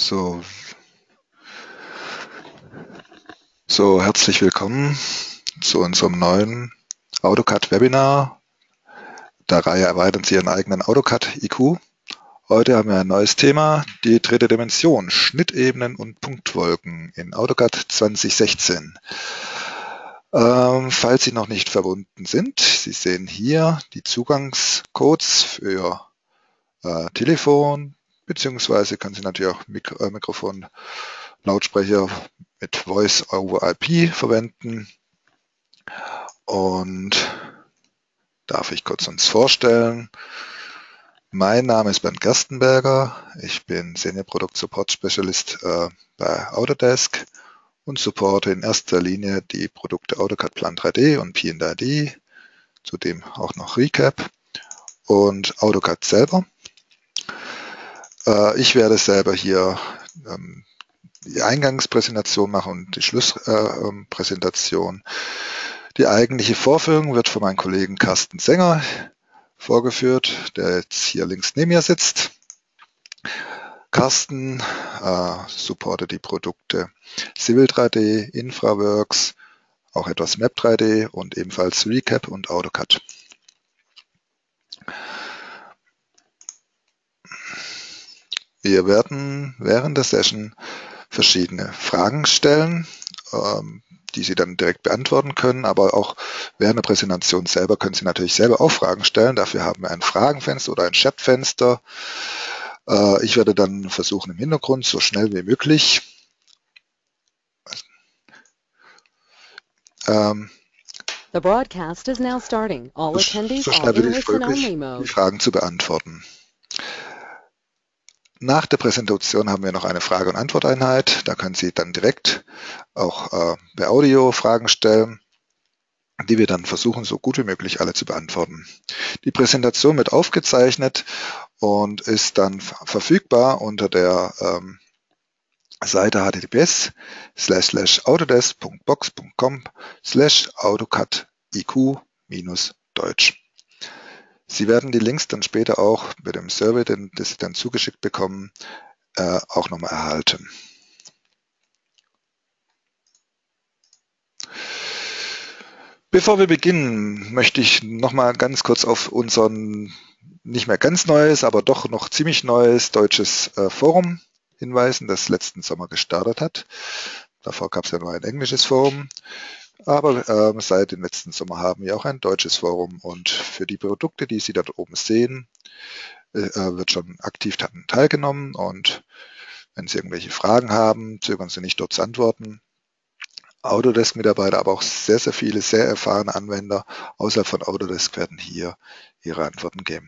So, so herzlich willkommen zu unserem neuen AutoCAD-Webinar der Reihe Erweitern Sie Ihren eigenen AutoCAD IQ. Heute haben wir ein neues Thema, die dritte Dimension, Schnittebenen und Punktwolken in AutoCAD 2016. Falls Sie noch nicht verbunden sind, Sie sehen hier die Zugangscodes für Telefon, beziehungsweise können Sie natürlich auch Mikrofon, Lautsprecher mit Voice over IP verwenden. Und darf ich kurz uns vorstellen. Mein Name ist Bernd Gerstenberger. Ich bin Senior Product Support Specialist bei Autodesk und supporte in erster Linie die Produkte AutoCAD Plan 3D und P&ID, zudem auch noch Recap und AutoCAD selber. Ich werde selber hier die Eingangspräsentation machen und die Schlusspräsentation. Die eigentliche Vorführung wird von meinem Kollegen Carsten Sänger vorgeführt, der jetzt hier links neben mir sitzt. Carsten supportet die Produkte Civil 3D, InfraWorks, auch etwas Map 3D und ebenfalls Recap und AutoCAD. Wir werden während der Session verschiedene Fragen stellen, die Sie dann direkt beantworten können, aber auch während der Präsentation selber können Sie natürlich selber auch Fragen stellen. Dafür haben wir ein Fragenfenster oder ein Chatfenster. Ich werde dann versuchen, im Hintergrund so schnell wie möglich The broadcast is now starting. All attendees so are schnell in wie listen-only möglich die mode. Fragen zu beantworten. Nach der Präsentation haben wir noch eine Frage- und Antworteinheit. Da können Sie dann direkt auch per Audio Fragen stellen, die wir dann versuchen, so gut wie möglich alle zu beantworten. Die Präsentation wird aufgezeichnet und ist dann verfügbar unter der Seite https://autodesk.box.com/AutoCAD-IQ-Deutsch. Sie werden die Links dann später auch mit dem Survey, das Sie dann zugeschickt bekommen, auch nochmal erhalten. Bevor wir beginnen, möchte ich nochmal ganz kurz auf unseren nicht mehr ganz neues, aber doch noch ziemlich neues deutsches Forum hinweisen, das letzten Sommer gestartet hat. Davor gab es ja nur ein englisches Forum, aber seit dem letzten Sommer haben wir auch ein deutsches Forum und für die Produkte, die Sie dort oben sehen, wird schon aktiv teilgenommen und wenn Sie irgendwelche Fragen haben, zögern Sie nicht dort zu antworten. Autodesk-Mitarbeiter, aber auch sehr, sehr viele, sehr erfahrene Anwender außerhalb von Autodesk werden hier ihre Antworten geben.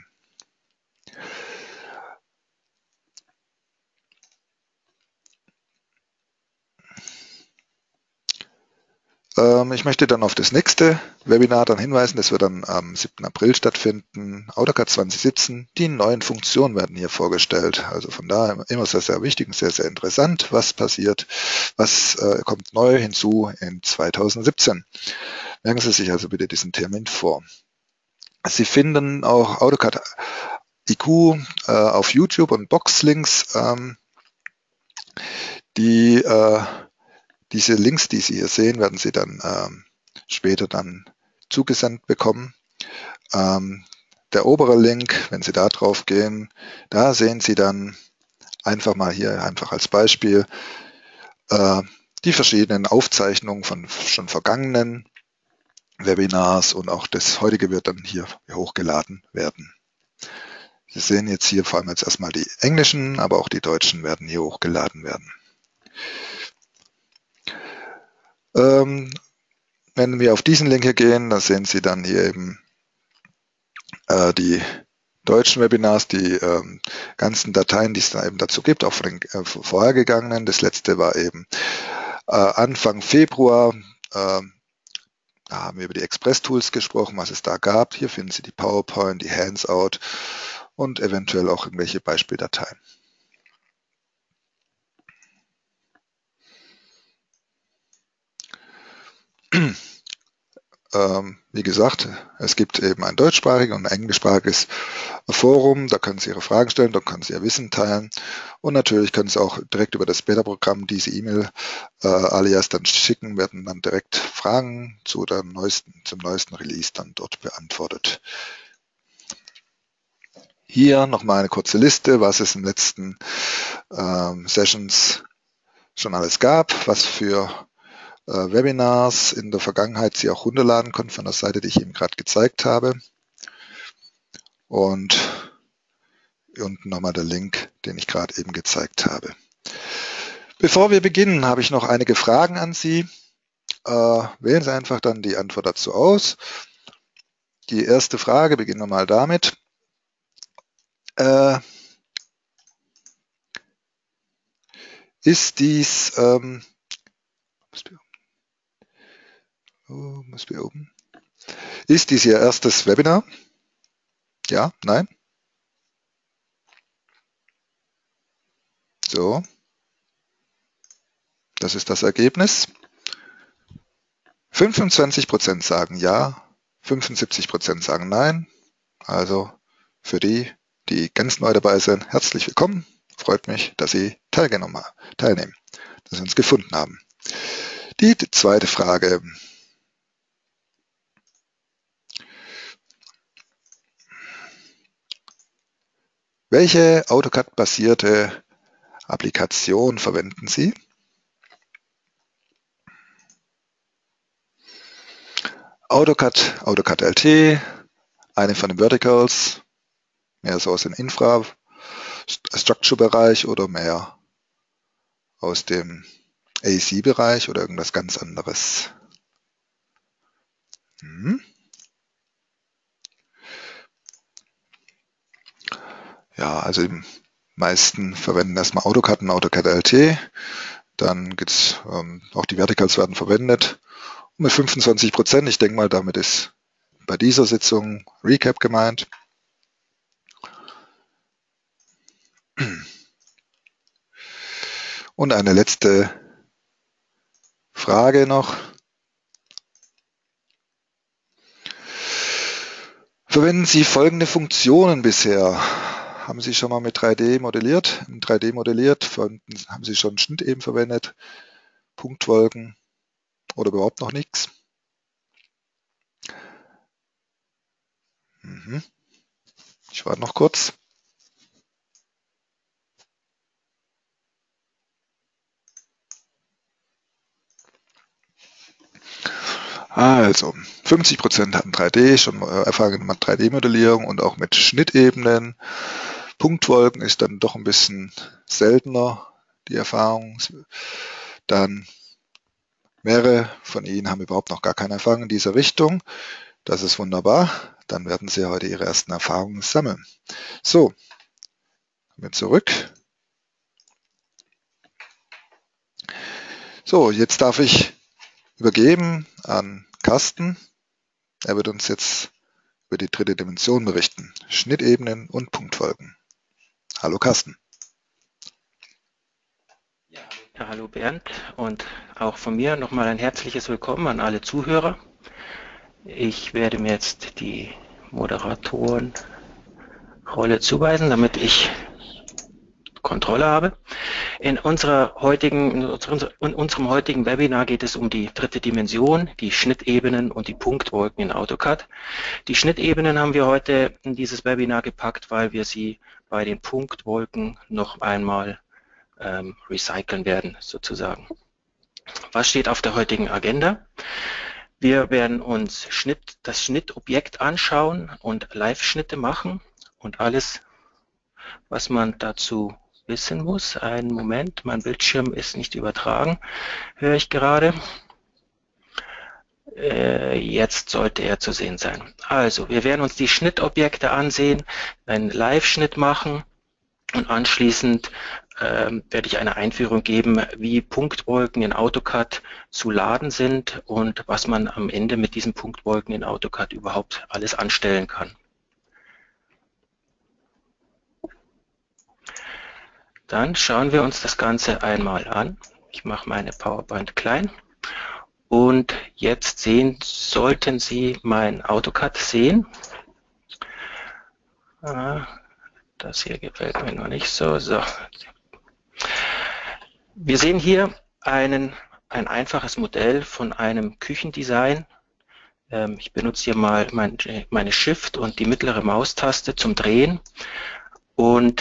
Ich möchte dann auf das nächste Webinar dann hinweisen, das wird dann am 7. April stattfinden. AutoCAD 2017, die neuen Funktionen werden hier vorgestellt. Also von daher immer sehr, sehr wichtig und sehr, sehr interessant, was passiert, was kommt neu hinzu in 2017. Merken Sie sich also bitte diesen Termin vor. Sie finden auch AutoCAD IQ auf YouTube und Boxlinks, diese Links, die Sie hier sehen, werden Sie dann später dann zugesandt bekommen. Der obere Link, wenn Sie da drauf gehen, da sehen Sie dann einfach mal hier, einfach als Beispiel, die verschiedenen Aufzeichnungen von schon vergangenen Webinars und auch das heutige wird dann hier hochgeladen werden. Sie sehen jetzt hier vor allem jetzt erstmal die englischen, aber auch die deutschen werden hier hochgeladen werden. Wenn wir auf diesen Link hier gehen, dann sehen Sie dann hier eben die deutschen Webinars, die ganzen Dateien, die es da eben dazu gibt, auch von den vorhergegangenen. Das letzte war eben Anfang Februar. Da haben wir über die Express-Tools gesprochen, was es da gab. Hier finden Sie die PowerPoint, die Handout und eventuell auch irgendwelche Beispieldateien. wie gesagt, es gibt eben ein deutschsprachiges und ein englischsprachiges Forum, da können Sie Ihre Fragen stellen, da können Sie Ihr Wissen teilen und natürlich können Sie auch direkt über das Beta-Programm diese E-Mail alias dann schicken, werden dann direkt Fragen zum neuesten Release dann dort beantwortet. Hier nochmal eine kurze Liste, was es in den letzten Sessions schon alles gab, was für Webinars in der Vergangenheit Sie auch runterladen konnten von der Seite, die ich Ihnen gerade gezeigt habe. Und unten nochmal der Link, den ich gerade eben gezeigt habe. Bevor wir beginnen, habe ich noch einige Fragen an Sie. Wählen Sie einfach dann die Antwort dazu aus. Die erste Frage, beginnen wir mal damit. Ist dies ist dies Ihr erstes Webinar? Ja, nein? So, das ist das Ergebnis. 25% sagen ja, 75% sagen nein. Also für die, die ganz neu dabei sind, herzlich willkommen. Freut mich, dass Sie teilnehmen, dass Sie uns gefunden haben. Die zweite Frage. Welche AutoCAD-basierte Applikation verwenden Sie? AutoCAD LT, eine von den Verticals, mehr so aus dem Infrastructure-Bereich oder mehr aus dem AC-Bereich oder irgendwas ganz anderes? Ja, also die meisten verwenden erstmal AutoCAD und AutoCAD LT. Dann gibt's auch die Verticals werden verwendet. Und mit 25%, ich denke mal, damit ist bei dieser Sitzung Recap gemeint. Und eine letzte Frage noch. Verwenden Sie folgende Funktionen bisher? Haben Sie schon mal mit 3D modelliert? In 3D modelliert? Haben Sie schon Schnitteben verwendet? Punktwolken oder überhaupt noch nichts? Ich warte noch kurz. Also, 50% hatten 3D, schon Erfahrung mit 3D-Modellierung und auch mit Schnittebenen. Punktwolken ist dann doch ein bisschen seltener, die Erfahrung. Dann mehrere von Ihnen haben überhaupt noch gar keine Erfahrung in dieser Richtung. Das ist wunderbar. Dann werden Sie heute Ihre ersten Erfahrungen sammeln. So, kommen wir zurück. So, jetzt darf ich übergeben an Carsten. Er wird uns jetzt über die dritte Dimension berichten. Schnittebenen und Punktwolken. Hallo Carsten. Ja, hallo Bernd und auch von mir nochmal ein herzliches Willkommen an alle Zuhörer. Ich werde mir jetzt die Moderatorenrolle zuweisen, damit ich Kontrolle habe. In unserem heutigen Webinar geht es um die dritte Dimension, die Schnittebenen und die Punktwolken in AutoCAD. Die Schnittebenen haben wir heute in dieses Webinar gepackt, weil wir sie bei den Punktwolken noch einmal recyceln werden, sozusagen. Was steht auf der heutigen Agenda? Wir werden uns das Schnittobjekt anschauen und Live-Schnitte machen und alles, was man dazu wissen muss. Einen Moment, mein Bildschirm ist nicht übertragen, höre ich gerade. Jetzt sollte er zu sehen sein. Also, wir werden uns die Schnittobjekte ansehen, einen Live-Schnitt machen und anschließend werde ich eine Einführung geben, wie Punktwolken in AutoCAD zu laden sind und was man am Ende mit diesen Punktwolken in AutoCAD überhaupt alles anstellen kann. Dann schauen wir uns das Ganze einmal an. Ich mache meine PowerPoint klein Und jetzt sollten Sie mein AutoCAD sehen. Das hier gefällt mir noch nicht so. Wir sehen hier ein einfaches Modell von einem Küchendesign. Ich benutze hier mal meine Shift und die mittlere Maustaste zum Drehen. Und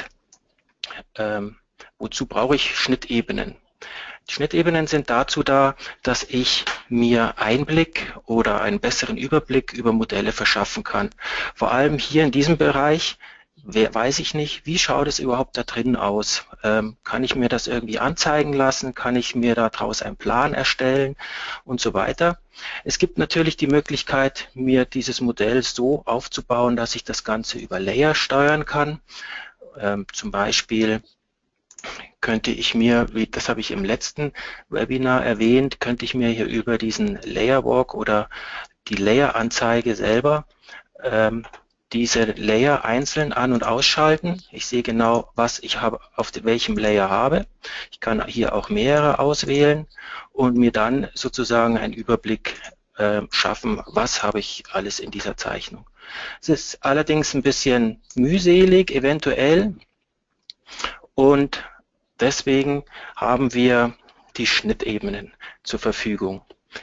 wozu brauche ich Schnittebenen? Die Schnittebenen sind dazu da, dass ich mir Einblick oder einen besseren Überblick über Modelle verschaffen kann. Vor allem hier in diesem Bereich weiß ich nicht, wie schaut es überhaupt da drin aus? Kann ich mir das irgendwie anzeigen lassen? Kann ich mir daraus einen Plan erstellen und so weiter? Es gibt natürlich die Möglichkeit, mir dieses Modell so aufzubauen, dass ich das Ganze über Layer steuern kann. Zum Beispiel könnte ich mir, das habe ich im letzten Webinar erwähnt, könnte ich mir hier über diesen Layer Walk oder die Layer-Anzeige selber diese Layer einzeln an- und ausschalten. Ich sehe genau, was ich auf welchem Layer habe. Ich kann hier auch mehrere auswählen und mir dann sozusagen einen Überblick schaffen, was habe ich alles in dieser Zeichnung. Es ist allerdings ein bisschen mühselig, eventuell, und deswegen haben wir die Schnittebenen zur Verfügung.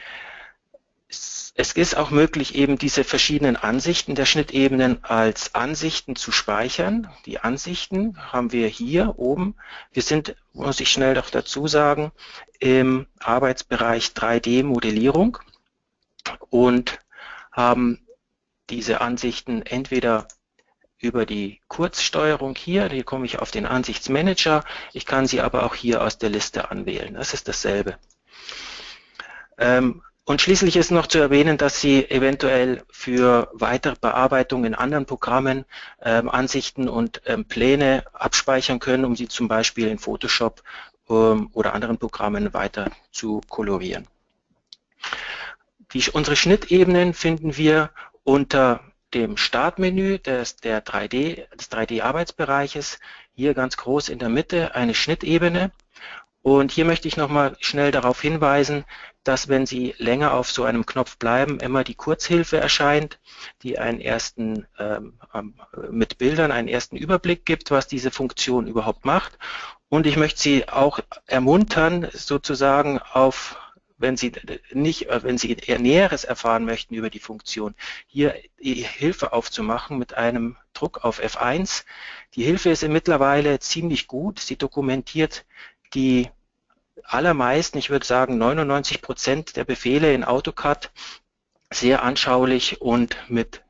Es ist auch möglich, eben diese verschiedenen Ansichten der Schnittebenen als Ansichten zu speichern. Die Ansichten haben wir hier oben. Wir sind, muss ich schnell noch dazu sagen, im Arbeitsbereich 3D-Modellierung und haben diese Ansichten entweder über die Kurzsteuerung hier komme ich auf den Ansichtsmanager, ich kann sie aber auch hier aus der Liste anwählen. Das ist dasselbe. Und schließlich ist noch zu erwähnen, dass Sie eventuell für weitere Bearbeitung in anderen Programmen Ansichten und Pläne abspeichern können, um sie zum Beispiel in Photoshop oder anderen Programmen weiter zu kolorieren. Unsere Schnittebenen finden wir unter dem Startmenü des 3D-Arbeitsbereiches, hier ganz groß in der Mitte eine Schnittebene. Und hier möchte ich nochmal schnell darauf hinweisen, dass, wenn Sie länger auf so einem Knopf bleiben, immer die Kurzhilfe erscheint, die mit Bildern einen ersten Überblick gibt, was diese Funktion überhaupt macht. Und ich möchte Sie auch ermuntern, sozusagen wenn Sie eher Näheres erfahren möchten über die Funktion, hier die Hilfe aufzumachen mit einem Druck auf F1. Die Hilfe ist mittlerweile ziemlich gut. Sie dokumentiert die allermeisten, ich würde sagen 99% der Befehle in AutoCAD sehr anschaulich und mit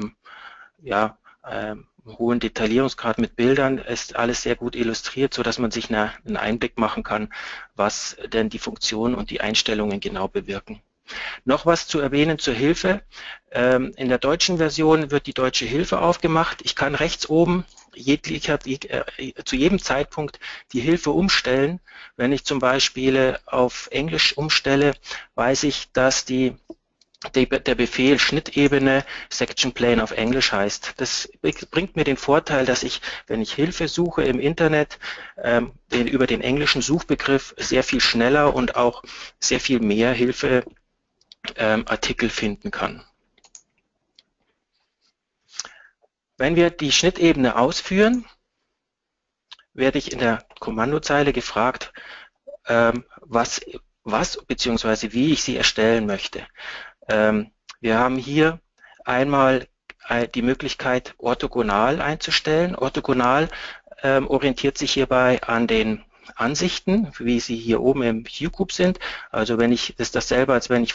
hohen Detaillierungsgrad mit Bildern ist alles sehr gut illustriert, so dass man sich einen Einblick machen kann, was denn die Funktionen und die Einstellungen genau bewirken. Noch was zu erwähnen zur Hilfe. In der deutschen Version wird die deutsche Hilfe aufgemacht. Ich kann rechts oben zu jedem Zeitpunkt die Hilfe umstellen. Wenn ich zum Beispiel auf Englisch umstelle, weiß ich, dass der Befehl Schnittebene Section Plane auf Englisch heißt. Das bringt mir den Vorteil, dass ich, wenn ich Hilfe suche im Internet, über den englischen Suchbegriff sehr viel schneller und auch sehr viel mehr Hilfeartikel finden kann. Wenn wir die Schnittebene ausführen, werde ich in der Kommandozeile gefragt, was bzw. wie ich sie erstellen möchte. Wir haben hier einmal die Möglichkeit, orthogonal einzustellen. Orthogonal orientiert sich hierbei an den Ansichten, wie sie hier oben im Q-Cube sind. Also das ist dasselbe, als wenn ich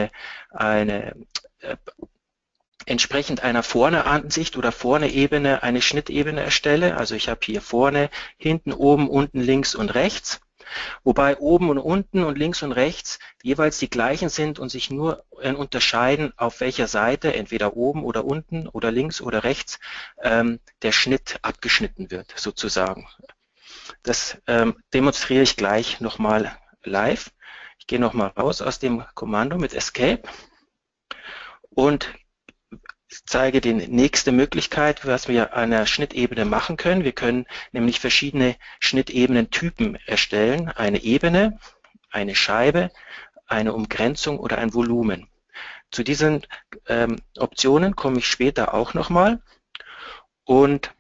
entsprechend einer Vorne-Ansicht oder Vorne-Ebene eine Schnittebene erstelle. Also ich habe hier vorne, hinten, oben, unten, links und rechts. Wobei oben und unten und links und rechts jeweils die gleichen sind und sich nur unterscheiden, auf welcher Seite, entweder oben oder unten oder links oder rechts, der Schnitt abgeschnitten wird, sozusagen. Das demonstriere ich gleich nochmal live. Ich gehe nochmal raus aus dem Kommando mit Escape und zeige die nächste Möglichkeit, was wir an einer Schnittebene machen können. Wir können nämlich verschiedene Schnittebenentypen erstellen. Eine Ebene, eine Scheibe, eine Umgrenzung oder ein Volumen. Zu diesen Optionen komme ich später auch nochmal und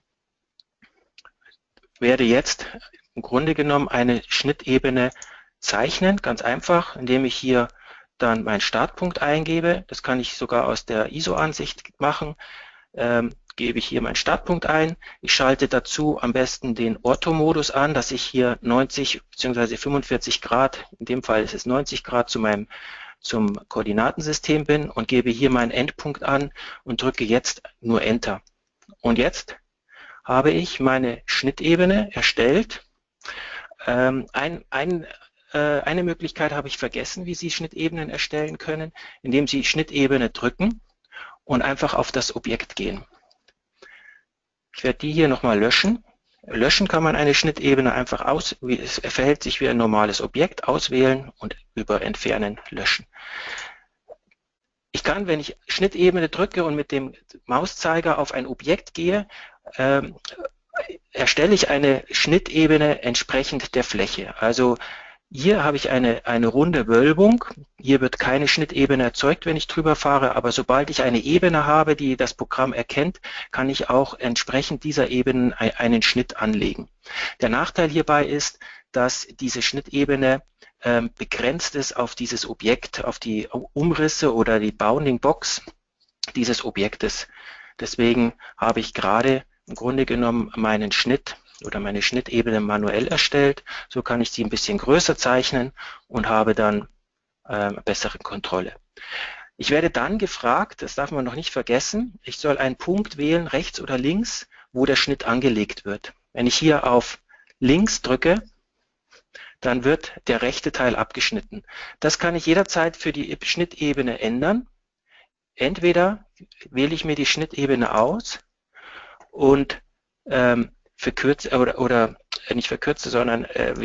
werde jetzt im Grunde genommen eine Schnittebene zeichnen, ganz einfach, indem ich hier dann meinen Startpunkt eingebe. Das kann ich sogar aus der ISO-Ansicht machen. Gebe ich hier meinen Startpunkt ein. Ich schalte dazu am besten den Ortho-Modus an, dass ich hier 90 bzw. 45 Grad, in dem Fall ist es 90 Grad zum Koordinatensystem bin und gebe hier meinen Endpunkt an und drücke jetzt nur Enter. Und jetzt habe ich meine Schnittebene erstellt. Eine Möglichkeit habe ich vergessen, wie Sie Schnittebenen erstellen können, indem Sie Schnittebene drücken und einfach auf das Objekt gehen. Ich werde die hier nochmal löschen. Löschen kann man eine Schnittebene einfach es verhält sich wie ein normales Objekt, auswählen und über Entfernen löschen. Ich kann, wenn ich Schnittebene drücke und mit dem Mauszeiger auf ein Objekt gehe, erstelle ich eine Schnittebene entsprechend der Fläche. Also hier habe ich eine runde Wölbung. Hier wird keine Schnittebene erzeugt, wenn ich drüber fahre, aber sobald ich eine Ebene habe, die das Programm erkennt, kann ich auch entsprechend dieser Ebenen einen Schnitt anlegen. Der Nachteil hierbei ist, dass diese Schnittebene begrenzt ist auf dieses Objekt, auf die Umrisse oder die Bounding Box dieses Objektes. Deswegen habe ich gerade im Grunde genommen meinen Schnitt oder meine Schnittebene manuell erstellt. So kann ich sie ein bisschen größer zeichnen und habe dann bessere Kontrolle. Ich werde dann gefragt, das darf man noch nicht vergessen, ich soll einen Punkt wählen, rechts oder links, wo der Schnitt angelegt wird. Wenn ich hier auf links drücke, dann wird der rechte Teil abgeschnitten. Das kann ich jederzeit für die Schnittebene ändern. Entweder wähle ich mir die Schnittebene aus und verkürze oder nicht verkürze, sondern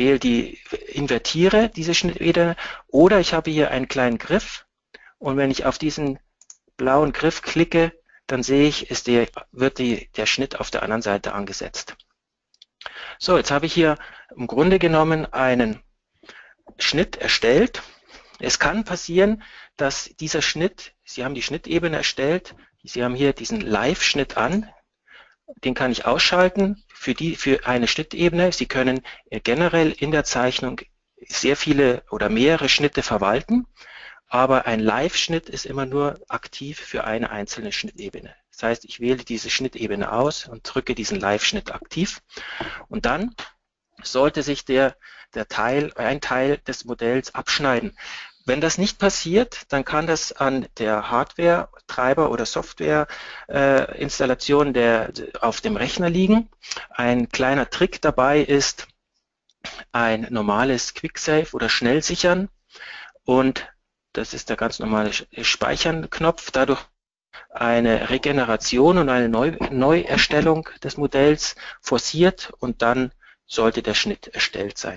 invertiere diese Schnittebene, oder ich habe hier einen kleinen Griff und wenn ich auf diesen blauen Griff klicke, dann sehe ich, wird der Schnitt auf der anderen Seite angesetzt. So, jetzt habe ich hier im Grunde genommen einen Schnitt erstellt. Es kann passieren, dass dieser Schnitt, Sie haben die Schnittebene erstellt, Sie haben hier diesen Live-Schnitt an, den kann ich ausschalten für eine Schnittebene. Sie können generell in der Zeichnung sehr viele oder mehrere Schnitte verwalten, aber ein Live-Schnitt ist immer nur aktiv für eine einzelne Schnittebene. Das heißt, ich wähle diese Schnittebene aus und drücke diesen Live-Schnitt aktiv und dann sollte sich ein Teil des Modells abschneiden. Wenn das nicht passiert, dann kann das an der Hardware-Treiber- oder Software-Installation auf dem Rechner liegen. Ein kleiner Trick dabei ist ein normales Quicksave oder Schnellsichern, und das ist der ganz normale Speichern-Knopf. Dadurch eine Regeneration und eine Neuerstellung des Modells forciert und dann sollte der Schnitt erstellt sein.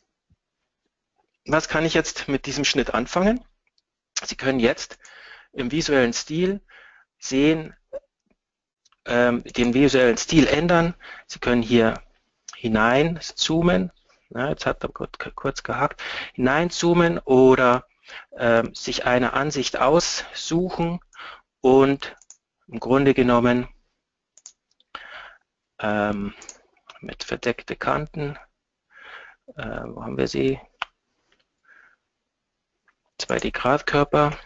Was kann ich jetzt mit diesem Schnitt anfangen? Sie können jetzt im visuellen Stil sehen, den visuellen Stil ändern. Sie können hier hineinzoomen, jetzt hat er kurz gehakt, hineinzoomen oder sich eine Ansicht aussuchen und im Grunde genommen mit verdeckte Kanten, wo haben wir sie? 2D-Gradkörper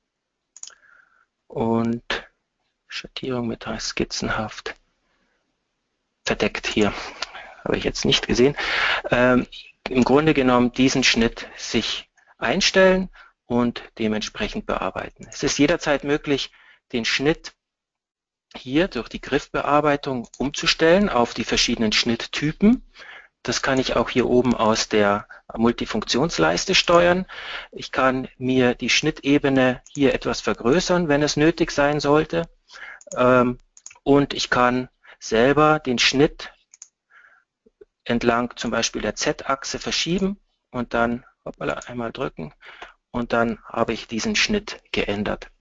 und Schattierung mit skizzenhaft verdeckt hier. Habe ich jetzt nicht gesehen. Im Grunde genommen diesen Schnitt sich einstellen und dementsprechend bearbeiten. Es ist jederzeit möglich, den Schnitt hier durch die Griffbearbeitung umzustellen auf die verschiedenen Schnitttypen. Das kann ich auch hier oben aus der Multifunktionsleiste steuern. Ich kann mir die Schnittebene hier etwas vergrößern, wenn es nötig sein sollte. Und ich kann selber den Schnitt entlang zum Beispiel der Z-Achse verschieben und dann einmal drücken und dann habe ich diesen Schnitt geändert.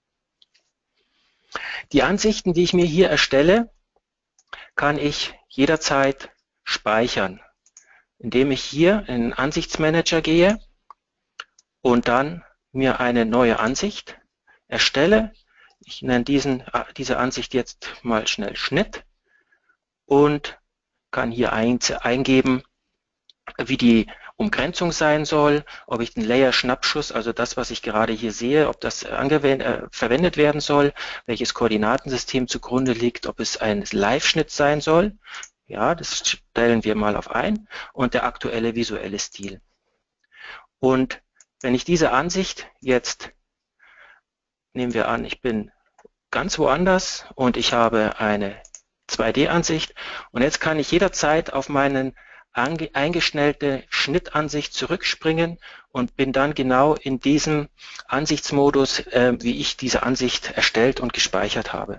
Die Ansichten, die ich mir hier erstelle, kann ich jederzeit speichern, indem ich hier in den Ansichtsmanager gehe und dann mir eine neue Ansicht erstelle. Ich nenne diese Ansicht jetzt mal schnell Schnitt und kann hier eingeben, wie die Umgrenzung sein soll, ob ich den Layer-Schnappschuss, also das, was ich gerade hier sehe, ob das verwendet werden soll, welches Koordinatensystem zugrunde liegt, ob es ein Live-Schnitt sein soll. Ja, das stellen wir mal auf ein, und der aktuelle visuelle Stil. Und wenn ich diese Ansicht jetzt, nehmen wir an, ich bin ganz woanders und ich habe eine 2D-Ansicht, und jetzt kann ich jederzeit auf meinen eingestellte Schnittansicht zurückspringen und bin dann genau in diesem Ansichtsmodus, wie ich diese Ansicht erstellt und gespeichert habe.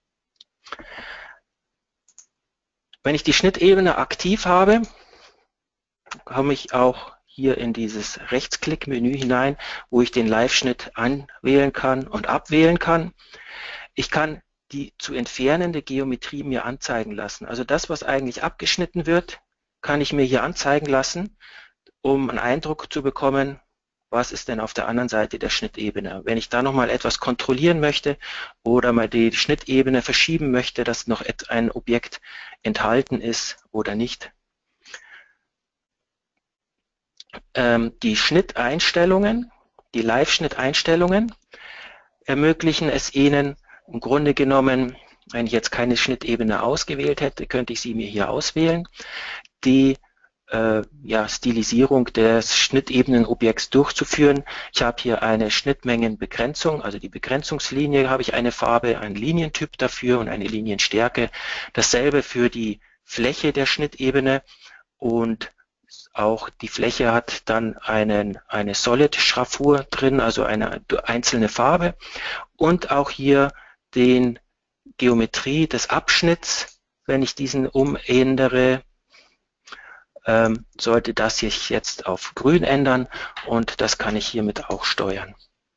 Wenn ich die Schnittebene aktiv habe, komme ich auch hier in dieses Rechtsklick-Menü hinein, wo ich den Live-Schnitt anwählen kann und abwählen kann. Ich kann die zu entfernende Geometrie mir anzeigen lassen. Also das, was eigentlich abgeschnitten wird, kann ich mir hier anzeigen lassen, um einen Eindruck zu bekommen, was ist denn auf der anderen Seite der Schnittebene. Wenn ich da nochmal etwas kontrollieren möchte oder mal die Schnittebene verschieben möchte, dass noch ein Objekt enthalten ist oder nicht. Die Schnitteinstellungen, die Live-Schnitteinstellungen ermöglichen es Ihnen im Grunde genommen, wenn ich jetzt keine Schnittebene ausgewählt hätte, könnte ich sie mir hier auswählen, die Stilisierung des Schnittebenenobjekts durchzuführen. Ich habe hier eine Schnittmengenbegrenzung, also die Begrenzungslinie habe ich eine Farbe, einen Linientyp dafür und eine Linienstärke. Dasselbe für die Fläche der Schnittebene, und auch die Fläche hat dann eine Solid-Schraffur drin, also eine einzelne Farbe, und auch hier den Geometrie des Abschnitts. Wenn ich diesen umändere, sollte das sich jetzt auf grün ändern, und das kann ich hiermit auch steuern.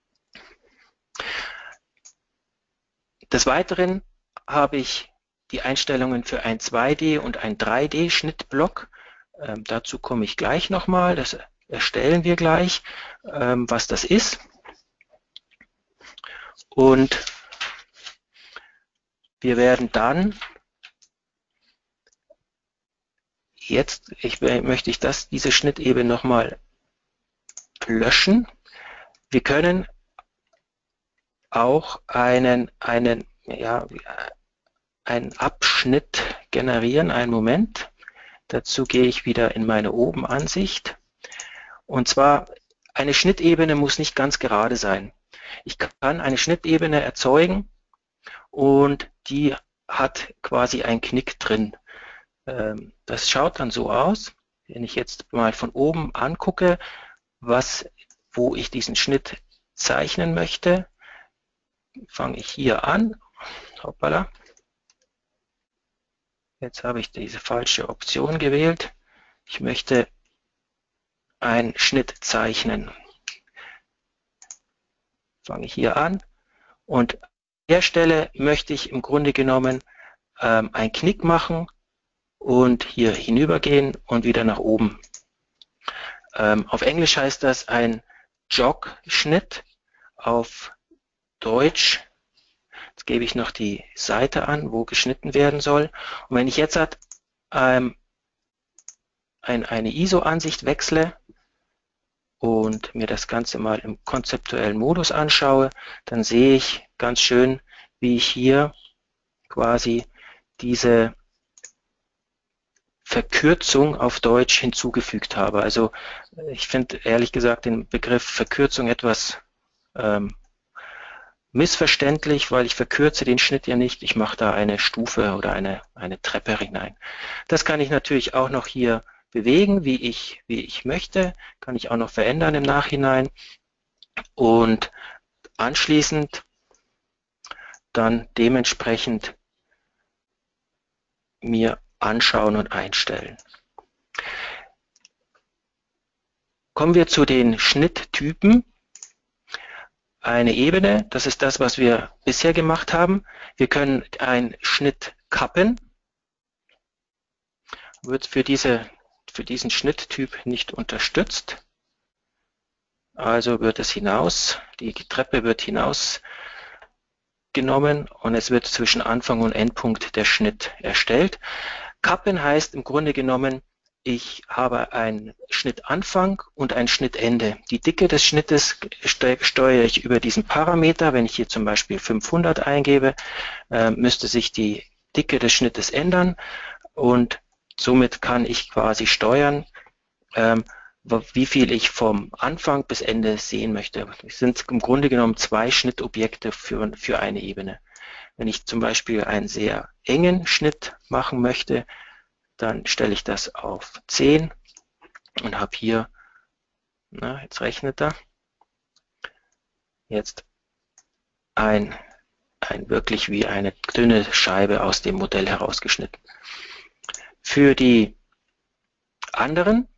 Des Weiteren habe ich die Einstellungen für ein 2D und ein 3D Schnittblock. Dazu komme ich gleich nochmal, das erstellen wir gleich, was das ist. Und wir werden dann jetzt, möchte ich diese Schnittebene nochmal löschen. Wir können auch einen Abschnitt generieren. Einen Moment. Dazu gehe ich wieder in meine Oben-Ansicht. Und zwar, eine Schnittebene muss nicht ganz gerade sein. Ich kann eine Schnittebene erzeugen und die hat quasi einen Knick drin. Das schaut dann so aus, wenn ich jetzt mal von oben angucke, wo ich diesen Schnitt zeichnen möchte, fange ich hier an. Hoppala. Jetzt habe ich diese falsche Option gewählt. Ich möchte einen Schnitt zeichnen. Fange ich hier an, und an der Stelle möchte ich im Grunde genommen einen Knick machen und hier hinübergehen und wieder nach oben. Auf Englisch heißt das ein Jog-Schnitt, auf Deutsch, jetzt gebe ich noch die Seite an, wo geschnitten werden soll. Und wenn ich jetzt eine ISO-Ansicht wechsle und mir das Ganze mal im konzeptuellen Modus anschaue, dann sehe ich ganz schön, wie ich hier quasi diese Verkürzung auf Deutsch hinzugefügt habe. Also ich finde ehrlich gesagt den Begriff Verkürzung etwas missverständlich, weil ich verkürze den Schnitt ja nicht. Ich mache da eine Stufe oder eine Treppe hinein. Das kann ich natürlich auch noch hier bewegen, wie ich möchte. Kann ich auch noch verändern im Nachhinein. Und anschließend dann dementsprechend mir anschauen und einstellen. Kommen wir zu den Schnitttypen. Eine Ebene, das ist das, was wir bisher gemacht haben. Wir können einen Schnitt kappen. Wird für diesen Schnitttyp nicht unterstützt. Also wird es hinaus, die Treppe wird hinausgenommen und es wird zwischen Anfang und Endpunkt der Schnitt erstellt. Kappen heißt im Grunde genommen, ich habe einen Schnittanfang und ein Schnittende. Die Dicke des Schnittes steuere ich über diesen Parameter. Wenn ich hier zum Beispiel 500 eingebe, müsste sich die Dicke des Schnittes ändern und somit kann ich quasi steuern, wie viel ich vom Anfang bis Ende sehen möchte. Es sind im Grunde genommen 2 Schnittobjekte für eine Ebene. Wenn ich zum Beispiel einen sehr engen Schnitt machen möchte, dann stelle ich das auf 10 und habe hier, na, jetzt rechnet er, jetzt ein wirklich wie eine dünne Scheibe aus dem Modell herausgeschnitten. Für die anderen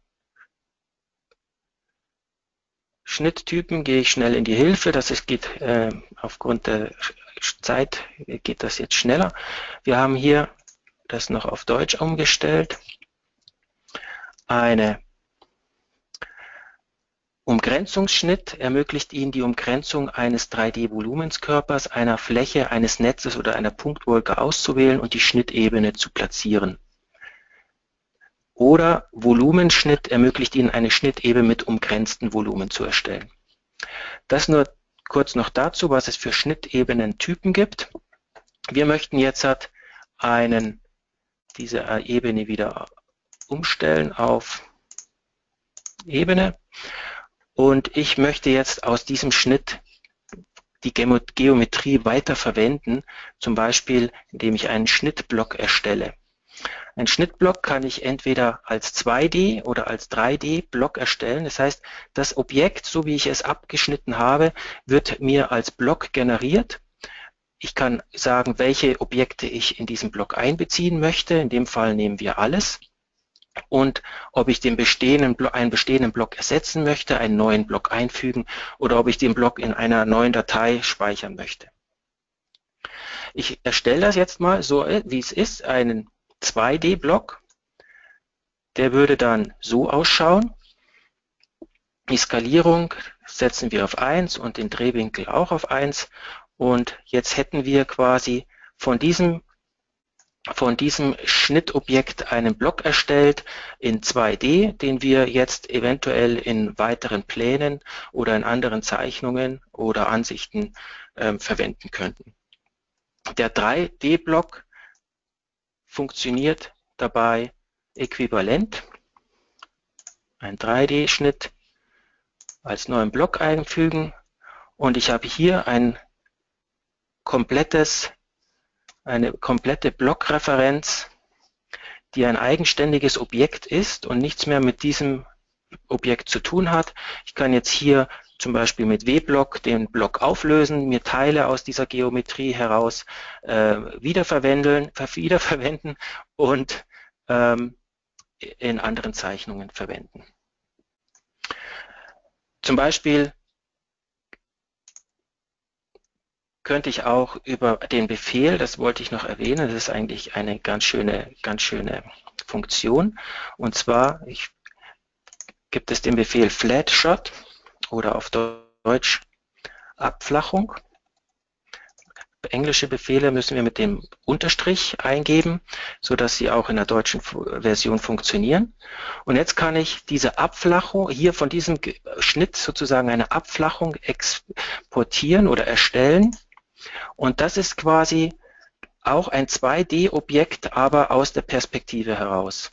Schnitttypen gehe ich schnell in die Hilfe. Geht aufgrund der Zeit geht das jetzt schneller. Wir haben hier das noch auf Deutsch umgestellt. Eine Umgrenzungsschnitt ermöglicht Ihnen die Umgrenzung eines 3D-Volumenskörpers, einer Fläche, eines Netzes oder einer Punktwolke auszuwählen und die Schnittebene zu platzieren. Oder Volumenschnitt ermöglicht Ihnen eine Schnittebene mit umgrenzten Volumen zu erstellen. Das nur kurz noch dazu, was es für Schnittebenen-Typen gibt. Wir möchten jetzt diese Ebene wieder umstellen auf Ebene. Und ich möchte jetzt aus diesem Schnitt die Geometrie weiter verwenden, zum Beispiel indem ich einen Schnittblock erstelle. Ein Schnittblock kann ich entweder als 2D oder als 3D-Block erstellen. Das heißt, das Objekt, so wie ich es abgeschnitten habe, wird mir als Block generiert. Ich kann sagen, welche Objekte ich in diesem Block einbeziehen möchte. In dem Fall nehmen wir alles. Und ob ich einen bestehenden Block ersetzen möchte, einen neuen Block einfügen oder ob ich den Block in einer neuen Datei speichern möchte. Ich erstelle das jetzt mal so, wie es ist, einen 2D-Block. Der würde dann so ausschauen. Die Skalierung setzen wir auf 1 und den Drehwinkel auch auf 1. Und jetzt hätten wir quasi von diesem Schnittobjekt einen Block erstellt in 2D, den wir jetzt eventuell in weiteren Plänen oder in anderen Zeichnungen oder Ansichten verwenden könnten. Der 3D-Block funktioniert dabei äquivalent. Ein 3D-Schnitt als neuen Block einfügen und ich habe hier eine komplette Blockreferenz, die ein eigenständiges Objekt ist und nichts mehr mit diesem Objekt zu tun hat. Ich kann jetzt hier zum Beispiel mit W-Block den Block auflösen, mir Teile aus dieser Geometrie heraus wiederverwenden und in anderen Zeichnungen verwenden. Zum Beispiel könnte ich auch über den Befehl, das wollte ich noch erwähnen, das ist eigentlich eine ganz schöne Funktion. Und zwar gibt es den Befehl Flatshot oder auf Deutsch Abflachung. Englische Befehle müssen wir mit dem Unterstrich eingeben, sodass sie auch in der deutschen Version funktionieren. Und jetzt kann ich diese Abflachung, hier von diesem Schnitt sozusagen eine Abflachung exportieren oder erstellen. Und das ist quasi auch ein 2D-Objekt, aber aus der Perspektive heraus.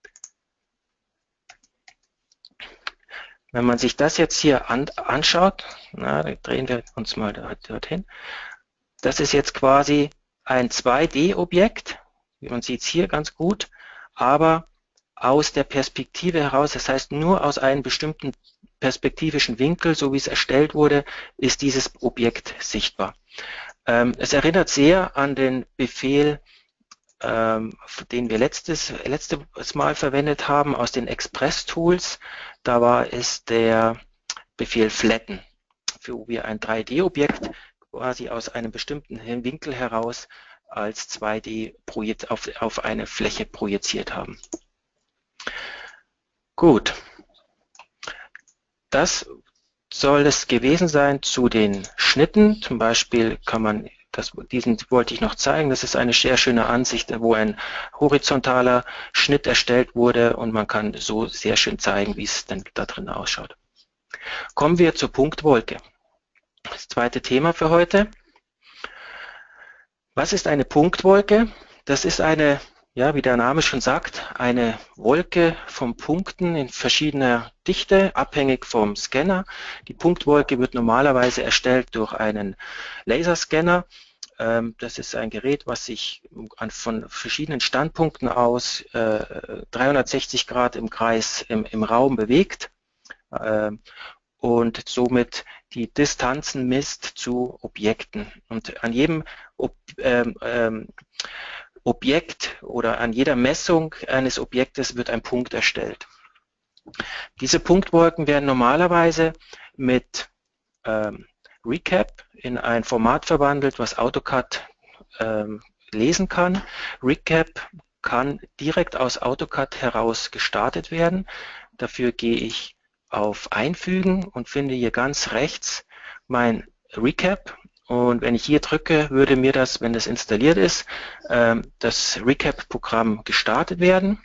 Wenn man sich das jetzt hier anschaut, da drehen wir uns mal dorthin. Das ist jetzt quasi ein 2D-Objekt, man sieht es hier ganz gut, aber aus der Perspektive heraus, das heißt nur aus einem bestimmten perspektivischen Winkel, so wie es erstellt wurde, ist dieses Objekt sichtbar. Es erinnert sehr an den Befehl, den wir letztes Mal verwendet haben aus den Express-Tools. Da war es der Befehl Flatten, wo wir ein 3D-Objekt quasi aus einem bestimmten Winkel heraus als 2D auf eine Fläche projiziert haben. Gut, das soll es gewesen sein zu den Schnitten. Zum Beispiel kann man, diesen wollte ich noch zeigen, das ist eine sehr schöne Ansicht, wo ein horizontaler Schnitt erstellt wurde und man kann so sehr schön zeigen, wie es denn da drin ausschaut. Kommen wir zur Punktwolke. Das zweite Thema für heute. Was ist eine Punktwolke? Das ist eine, ja, wie der Name schon sagt, eine Wolke von Punkten in verschiedener Dichte, abhängig vom Scanner. Die Punktwolke wird normalerweise erstellt durch einen Laserscanner. Das ist ein Gerät, was sich von verschiedenen Standpunkten aus 360 Grad im Kreis im Raum bewegt und somit die Distanzen misst zu Objekten. Und an jedem Objekt oder an jeder Messung eines Objektes wird ein Punkt erstellt. Diese Punktwolken werden normalerweise mit Recap in ein Format verwandelt, was AutoCAD lesen kann. Recap kann direkt aus AutoCAD heraus gestartet werden. Dafür gehe ich auf Einfügen und finde hier ganz rechts mein Recap. Und wenn ich hier drücke, würde mir das, wenn das installiert ist, das Recap-Programm gestartet werden.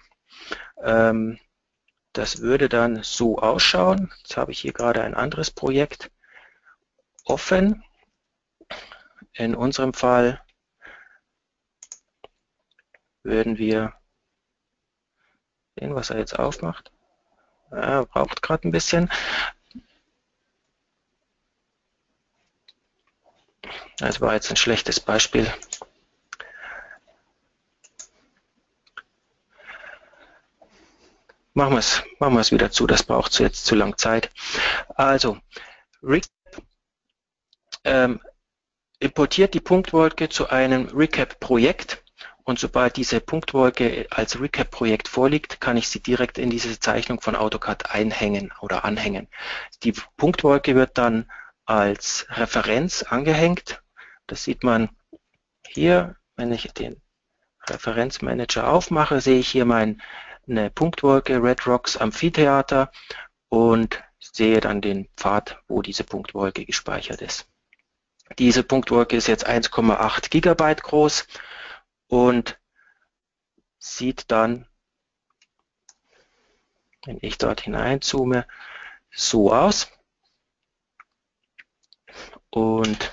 Das würde dann so ausschauen. Jetzt habe ich hier gerade ein anderes Projekt offen. In unserem Fall würden wir sehen, was er jetzt aufmacht. Er braucht gerade ein bisschen. Das war jetzt ein schlechtes Beispiel. Machen wir es wieder zu, das braucht jetzt zu lang Zeit. Also, Recap importiert die Punktwolke zu einem Recap-Projekt und sobald diese Punktwolke als Recap-Projekt vorliegt, kann ich sie direkt in diese Zeichnung von AutoCAD einhängen oder anhängen. Die Punktwolke wird dann als Referenz angehängt. Das sieht man hier, wenn ich den Referenzmanager aufmache, sehe ich hier meine Punktwolke Red Rocks Amphitheater und sehe dann den Pfad, wo diese Punktwolke gespeichert ist. Diese Punktwolke ist jetzt 1,8 Gigabyte groß und sieht dann, wenn ich dort hineinzoome, so aus. Und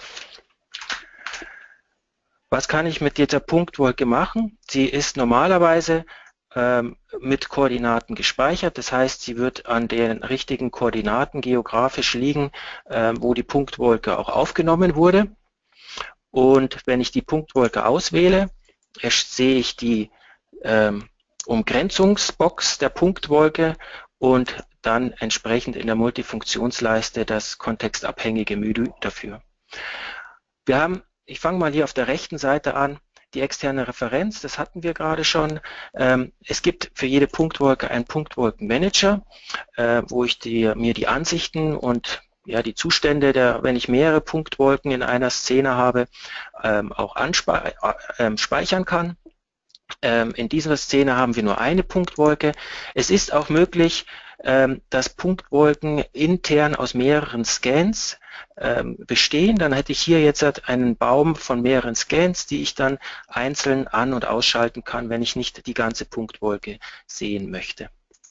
was kann ich mit dieser Punktwolke machen? Sie ist normalerweise mit Koordinaten gespeichert, das heißt, sie wird an den richtigen Koordinaten geografisch liegen, wo die Punktwolke auch aufgenommen wurde. Und wenn ich die Punktwolke auswähle, sehe ich die Umgrenzungsbox der Punktwolke und dann entsprechend in der Multifunktionsleiste das kontextabhängige Menü dafür. Ich fange mal hier auf der rechten Seite an, die externe Referenz, das hatten wir gerade schon. Es gibt für jede Punktwolke einen Punktwolkenmanager, wo ich mir die Ansichten und ja, die Zustände, wenn ich mehrere Punktwolken in einer Szene habe, auch speichern kann. In dieser Szene haben wir nur eine Punktwolke. Es ist auch möglich, dass Punktwolken intern aus mehreren Scans bestehen. Dann hätte ich hier jetzt einen Baum von mehreren Scans, die ich dann einzeln an- und ausschalten kann, wenn ich nicht die ganze Punktwolke sehen möchte.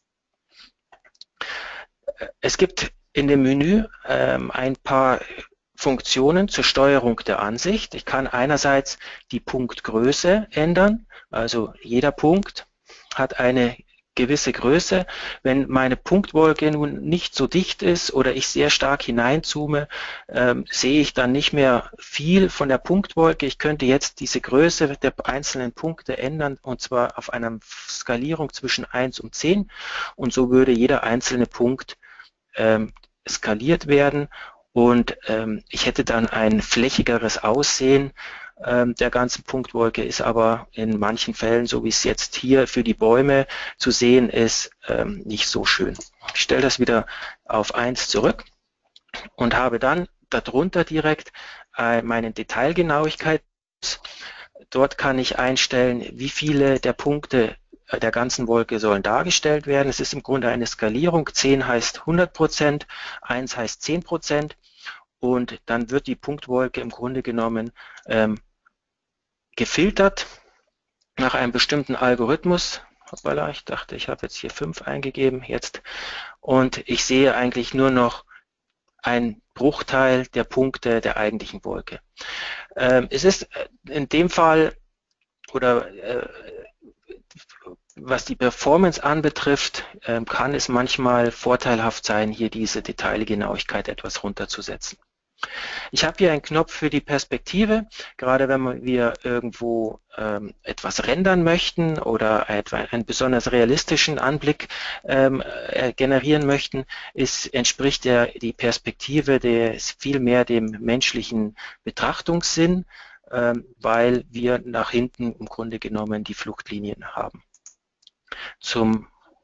Es gibt in dem Menü ein paar Funktionen zur Steuerung der Ansicht. Ich kann einerseits die Punktgröße ändern, also jeder Punkt hat eine gewisse Größe. Wenn meine Punktwolke nun nicht so dicht ist oder ich sehr stark hineinzoome, sehe ich dann nicht mehr viel von der Punktwolke. Ich könnte jetzt diese Größe der einzelnen Punkte ändern und zwar auf einer Skalierung zwischen 1 und 10 und so würde jeder einzelne Punkt skaliert werden und ich hätte dann ein flächigeres Aussehen der ganzen Punktwolke, ist aber in manchen Fällen, so wie es jetzt hier für die Bäume zu sehen ist, nicht so schön. Ich stelle das wieder auf 1 zurück und habe dann darunter direkt meine Detailgenauigkeit. Dort kann ich einstellen, wie viele der Punkte der ganzen Wolke sollen dargestellt werden. Es ist im Grunde eine Skalierung. 10 heißt 100%, 1 heißt 10%. Und dann wird die Punktwolke im Grunde genommen gefiltert nach einem bestimmten Algorithmus. Hoppala, ich dachte, ich habe jetzt hier 5 eingegeben, jetzt. Und ich sehe eigentlich nur noch ein Bruchteil der Punkte der eigentlichen Wolke. Es ist in dem Fall, oder was die Performance anbetrifft, kann es manchmal vorteilhaft sein, hier diese Detailgenauigkeit etwas runterzusetzen. Ich habe hier einen Knopf für die Perspektive. Gerade wenn wir irgendwo etwas rendern möchten oder einen besonders realistischen Anblick generieren möchten, entspricht die Perspektive viel mehr dem menschlichen Betrachtungssinn, weil wir nach hinten im Grunde genommen die Fluchtlinien haben. Zum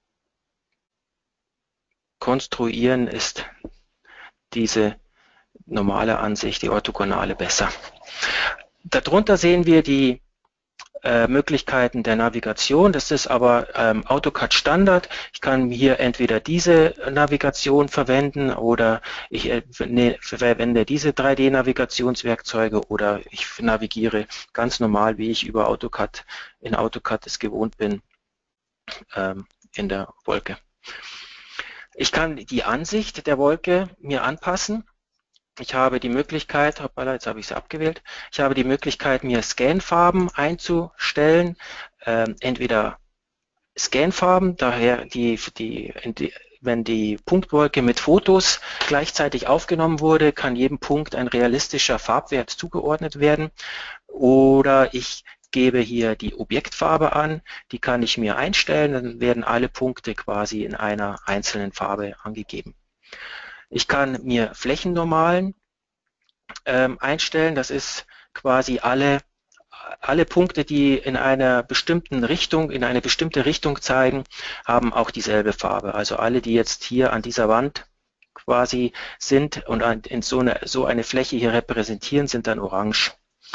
Konstruieren ist diese normale Ansicht, die orthogonale, besser. Darunter sehen wir die Möglichkeiten der Navigation. Das ist aber AutoCAD Standard. Ich kann hier entweder diese Navigation verwenden oder ich verwende diese 3D-Navigationswerkzeuge oder ich navigiere ganz normal, wie ich über in AutoCAD es gewohnt bin, in der Wolke. Ich kann die Ansicht der Wolke mir anpassen. Ich habe die Möglichkeit, hoppala, jetzt habe ich sie abgewählt, ich habe die Möglichkeit, mir Scanfarben einzustellen, entweder Scanfarben, daher wenn die Punktwolke mit Fotos gleichzeitig aufgenommen wurde, kann jedem Punkt ein realistischer Farbwert zugeordnet werden, oder ich gebe hier die Objektfarbe an, die kann ich mir einstellen, dann werden alle Punkte quasi in einer einzelnen Farbe angegeben. Ich kann mir Flächennormalen einstellen, das ist quasi alle Punkte, die in einer bestimmten Richtung, in eine bestimmte Richtung zeigen, haben auch dieselbe Farbe. Also alle, die jetzt hier an dieser Wand quasi sind und in so eine Fläche hier repräsentieren, sind dann orange.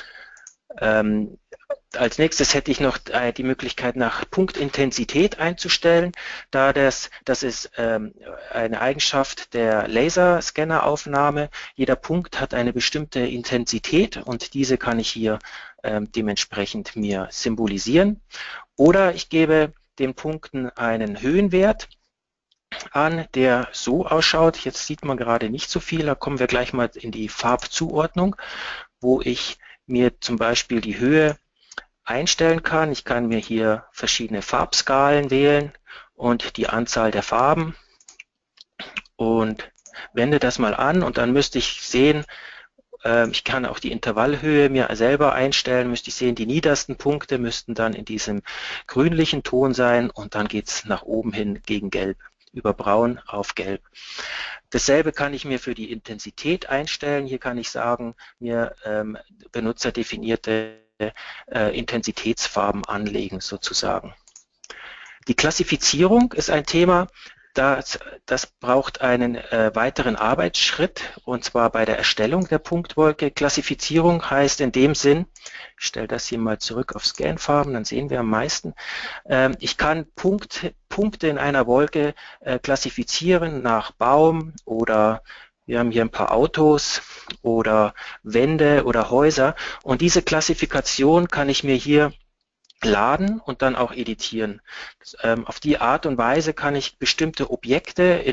Als nächstes hätte ich noch die Möglichkeit, nach Punktintensität einzustellen, da das ist eine Eigenschaft der Laserscanneraufnahme. Jeder Punkt hat eine bestimmte Intensität und diese kann ich hier dementsprechend mir symbolisieren. Oder ich gebe den Punkten einen Höhenwert an, der so ausschaut. Jetzt sieht man gerade nicht so viel, da kommen wir gleich mal in die Farbzuordnung, wo ich mir zum Beispiel die Höhe einstellen kann. Ich kann mir hier verschiedene Farbskalen wählen und die Anzahl der Farben und wende das mal an, und dann müsste ich sehen, ich kann auch die Intervallhöhe mir selber einstellen, müsste ich sehen, die niedersten Punkte müssten dann in diesem grünlichen Ton sein, und dann geht es nach oben hin gegen Gelb, über Braun auf Gelb. Dasselbe kann ich mir für die Intensität einstellen. Hier kann ich sagen, mir benutzerdefinierte Intensitätsfarben anlegen sozusagen. Die Klassifizierung ist ein Thema, das braucht einen weiteren Arbeitsschritt, und zwar bei der Erstellung der Punktwolke. Klassifizierung heißt in dem Sinn, ich stelle das hier mal zurück auf Scanfarben, dann sehen wir am meisten, ich kann Punkte in einer Wolke klassifizieren nach Baum, oder wir haben hier ein paar Autos oder Wände oder Häuser, und diese Klassifikation kann ich mir hier laden und dann auch editieren. Auf die Art und Weise kann ich bestimmte Objekte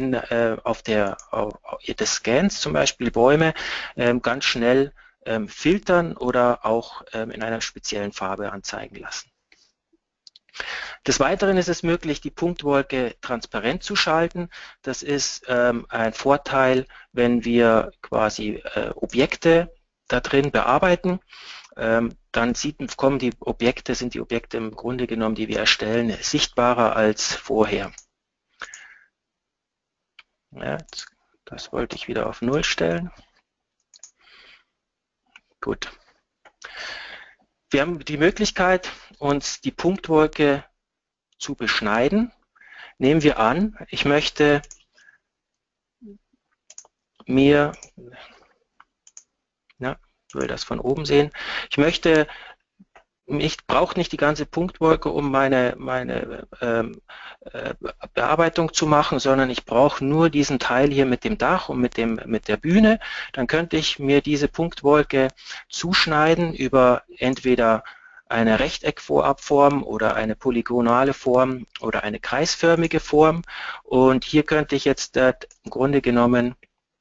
des Scans, zum Beispiel Bäume, ganz schnell filtern oder auch in einer speziellen Farbe anzeigen lassen. Des Weiteren ist es möglich, die Punktwolke transparent zu schalten. Das ist ein Vorteil, wenn wir quasi Objekte da drin bearbeiten. Dann sind die Objekte im Grunde genommen, die wir erstellen, sichtbarer als vorher. Ja, das wollte ich wieder auf 0 stellen. Gut. Wir haben die Möglichkeit, uns die Punktwolke zu beschneiden. Nehmen wir an, ich möchte mir, ich will das von oben sehen, ich möchte ich brauche nicht die ganze Punktwolke, um meine Bearbeitung zu machen, sondern ich brauche nur diesen Teil hier mit dem Dach und mit der Bühne. Dann könnte ich mir diese Punktwolke zuschneiden über entweder eine Rechteckvorabform oder eine polygonale Form oder eine kreisförmige Form. Und hier könnte ich jetzt im Grunde genommen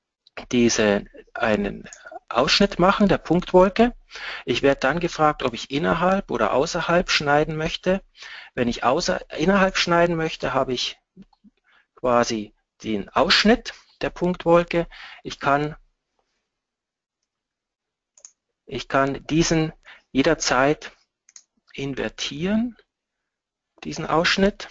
einen Ausschnitt machen der Punktwolke. Ich werde dann gefragt, ob ich innerhalb oder außerhalb schneiden möchte. Wenn ich innerhalb schneiden möchte, habe ich quasi den Ausschnitt der Punktwolke. Ich kann diesen jederzeit invertieren, diesen Ausschnitt.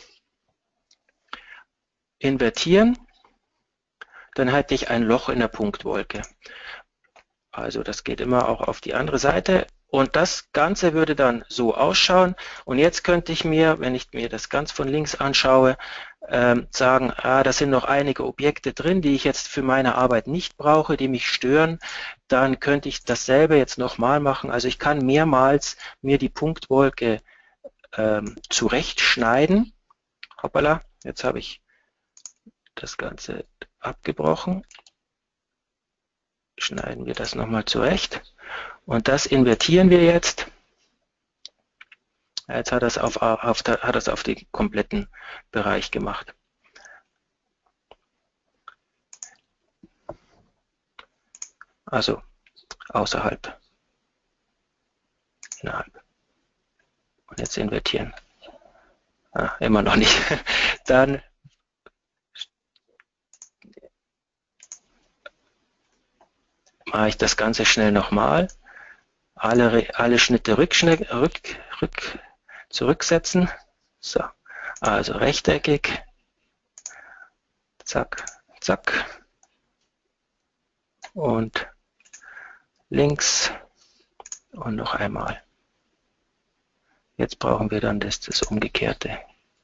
Invertieren, dann hätte ich ein Loch in der Punktwolke. Also das geht immer auch auf die andere Seite und das Ganze würde dann so ausschauen. Und jetzt könnte ich mir, wenn ich mir das ganz von links anschaue, sagen, da sind noch einige Objekte drin, die ich jetzt für meine Arbeit nicht brauche, die mich stören. Dann könnte ich dasselbe jetzt nochmal machen. Also ich kann mehrmals mir die Punktwolke zurechtschneiden. Hoppala, jetzt habe ich das Ganze abgebrochen. Schneiden wir das nochmal zurecht und das invertieren wir jetzt. Jetzt hat er es auf den kompletten Bereich gemacht. Also außerhalb, innerhalb. Und jetzt invertieren. Immer noch nicht. Dann mache ich das Ganze schnell nochmal. Alle Schnitte zurücksetzen. So, also rechteckig. Zack, zack. Und links und noch einmal. Jetzt brauchen wir dann das Umgekehrte.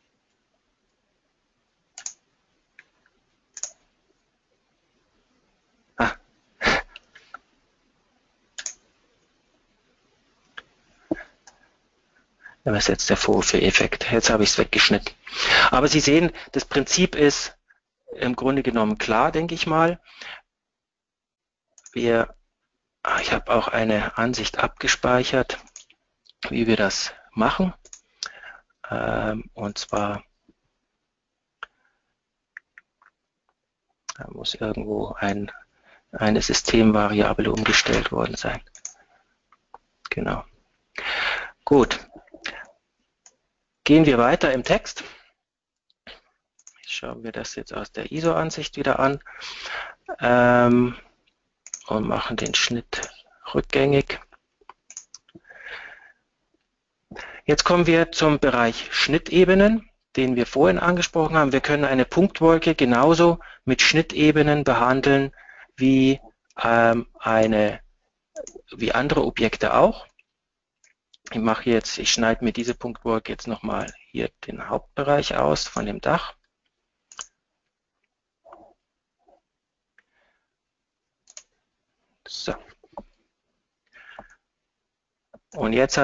Was ist jetzt der Vorführeffekt? Jetzt habe ich es weggeschnitten. Aber Sie sehen, das Prinzip ist im Grunde genommen klar, denke ich mal. Ich habe auch eine Ansicht abgespeichert, wie wir das machen. Und zwar da muss irgendwo eine Systemvariable umgestellt worden sein. Genau. Gut. Gehen wir weiter im Text. Schauen wir das jetzt aus der ISO-Ansicht wieder an und machen den Schnitt rückgängig. Jetzt kommen wir zum Bereich Schnittebenen, den wir vorhin angesprochen haben. Wir können eine Punktwolke genauso mit Schnittebenen behandeln wie andere Objekte auch. Ich schneide mir diese Punktwolke jetzt nochmal hier den Hauptbereich aus von dem Dach. So. Und jetzt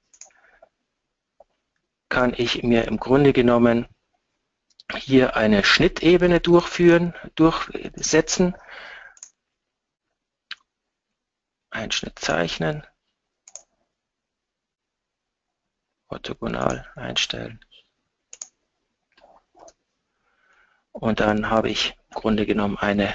kann ich mir im Grunde genommen hier eine Schnittebene durchsetzen. Einen Schnitt zeichnen. Orthogonal einstellen. Und dann habe ich im Grunde genommen einen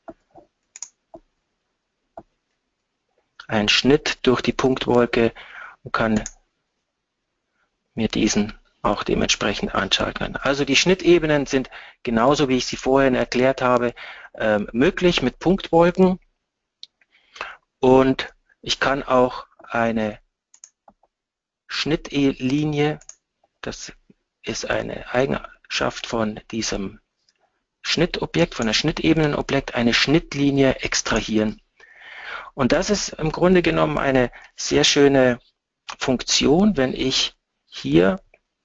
Schnitt durch die Punktwolke und kann mir diesen auch dementsprechend anschalten. Also die Schnittebenen sind genauso, wie ich sie vorhin erklärt habe, möglich mit Punktwolken. Und ich kann auch eine Schnittlinie, das ist eine Eigenschaft von diesem Schnittobjekt, von der Schnittebenenobjekt, eine Schnittlinie extrahieren. Und das ist im Grunde genommen eine sehr schöne Funktion, wenn ich hier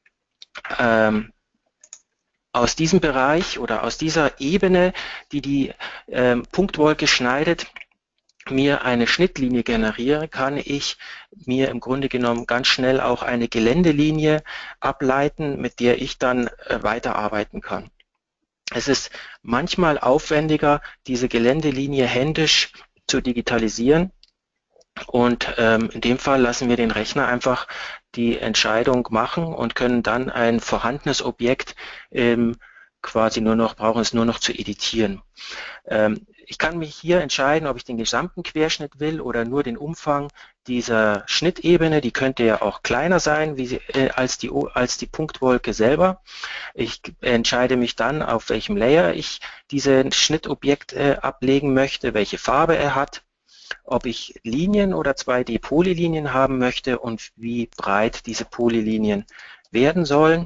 aus diesem Bereich oder aus dieser Ebene, die Punktwolke schneidet, mir eine Schnittlinie generiere, kann ich mir im Grunde genommen ganz schnell auch eine Geländelinie ableiten, mit der ich dann weiterarbeiten kann. Es ist manchmal aufwendiger, diese Geländelinie händisch zu digitalisieren, und in dem Fall lassen wir den Rechner einfach die Entscheidung machen und können dann ein vorhandenes Objekt quasi brauchen es nur noch zu editieren. Ich kann mich hier entscheiden, ob ich den gesamten Querschnitt will oder nur den Umfang dieser Schnittebene. Die könnte ja auch kleiner sein als die Punktwolke selber. Ich entscheide mich dann, auf welchem Layer ich dieses Schnittobjekt ablegen möchte, welche Farbe er hat, ob ich Linien oder 2D-Polylinien haben möchte und wie breit diese Polylinien werden sollen.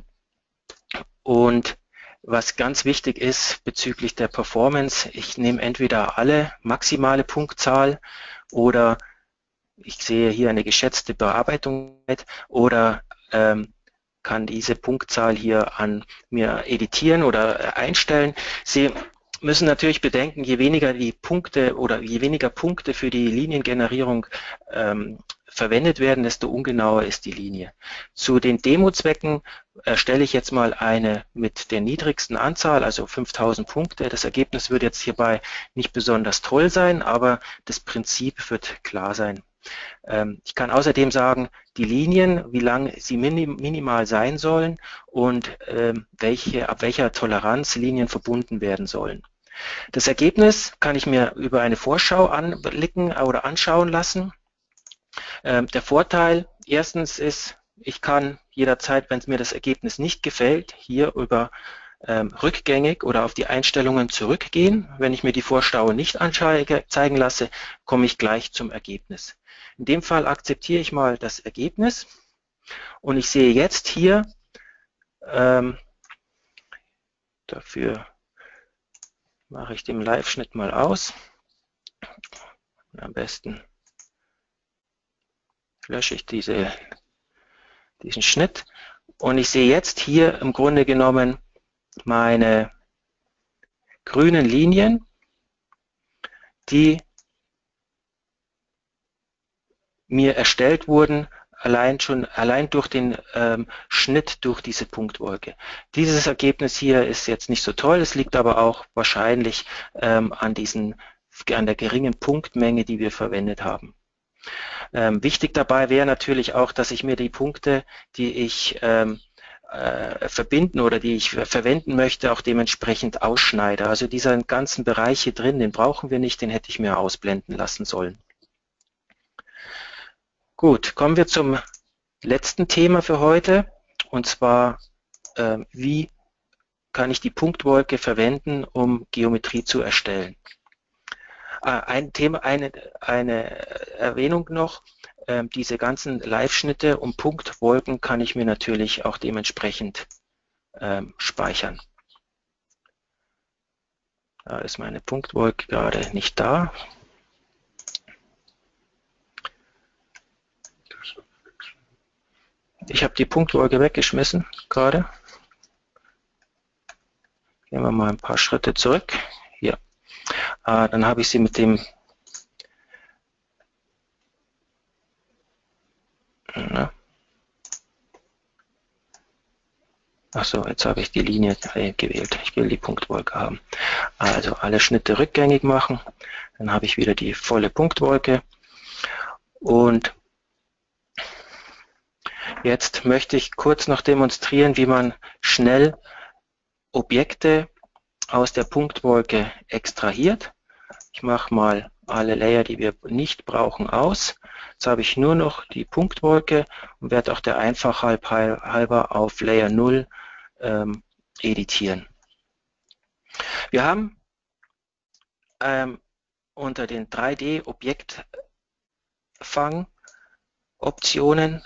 Und was ganz wichtig ist bezüglich der Performance, ich nehme entweder alle maximale Punktzahl oder ich sehe hier eine geschätzte Bearbeitung oder kann diese Punktzahl hier an mir editieren oder einstellen. Sie müssen natürlich bedenken, je weniger Punkte für die Liniengenerierung verwendet werden, desto ungenauer ist die Linie. Zu den Demo-Zwecken erstelle ich jetzt mal eine mit der niedrigsten Anzahl, also 5000 Punkte. Das Ergebnis wird jetzt hierbei nicht besonders toll sein, aber das Prinzip wird klar sein. Ich kann außerdem sagen, die Linien, wie lang sie minimal sein sollen und ab welcher Toleranz Linien verbunden werden sollen. Das Ergebnis kann ich mir über eine Vorschau anblicken oder anschauen lassen. Der Vorteil erstens ist, ich kann jederzeit, wenn mir das Ergebnis nicht gefällt, hier über rückgängig oder auf die Einstellungen zurückgehen. Wenn ich mir die Vorschau nicht zeigen lasse, komme ich gleich zum Ergebnis. In dem Fall akzeptiere ich mal das Ergebnis und ich sehe jetzt hier, dafür mache ich den Live-Schnitt mal aus. Und am besten lösche ich diesen Schnitt und ich sehe jetzt hier im Grunde genommen meine grünen Linien, die mir erstellt wurden, allein durch den Schnitt durch diese Punktwolke. Dieses Ergebnis hier ist jetzt nicht so toll, es liegt aber auch wahrscheinlich an der geringen Punktmenge, die wir verwendet haben. Wichtig dabei wäre natürlich auch, dass ich mir die Punkte, die ich verbinden oder die ich verwenden möchte, auch dementsprechend ausschneide. Also diesen ganzen Bereich hier drin, den brauchen wir nicht, den hätte ich mir ausblenden lassen sollen. Gut, kommen wir zum letzten Thema für heute, und zwar, wie kann ich die Punktwolke verwenden, um Geometrie zu erstellen. Ein Thema, eine Erwähnung noch, diese ganzen Live-Schnitte und Punktwolken kann ich mir natürlich auch dementsprechend speichern. Da ist meine Punktwolke gerade nicht da. Ich habe die Punktwolke weggeschmissen gerade. Gehen wir mal ein paar Schritte zurück. Hier. Dann habe ich sie mit dem Achso, jetzt habe ich die Linie gewählt. Ich will die Punktwolke haben. Also alle Schnitte rückgängig machen. Dann habe ich wieder die volle Punktwolke. Und jetzt möchte ich kurz noch demonstrieren, wie man schnell Objekte aus der Punktwolke extrahiert. Ich mache mal alle Layer, die wir nicht brauchen, aus. Jetzt habe ich nur noch die Punktwolke und werde auch der Einfachheit halber auf Layer 0 editieren. Wir haben unter den 3D-Objektfang-Optionen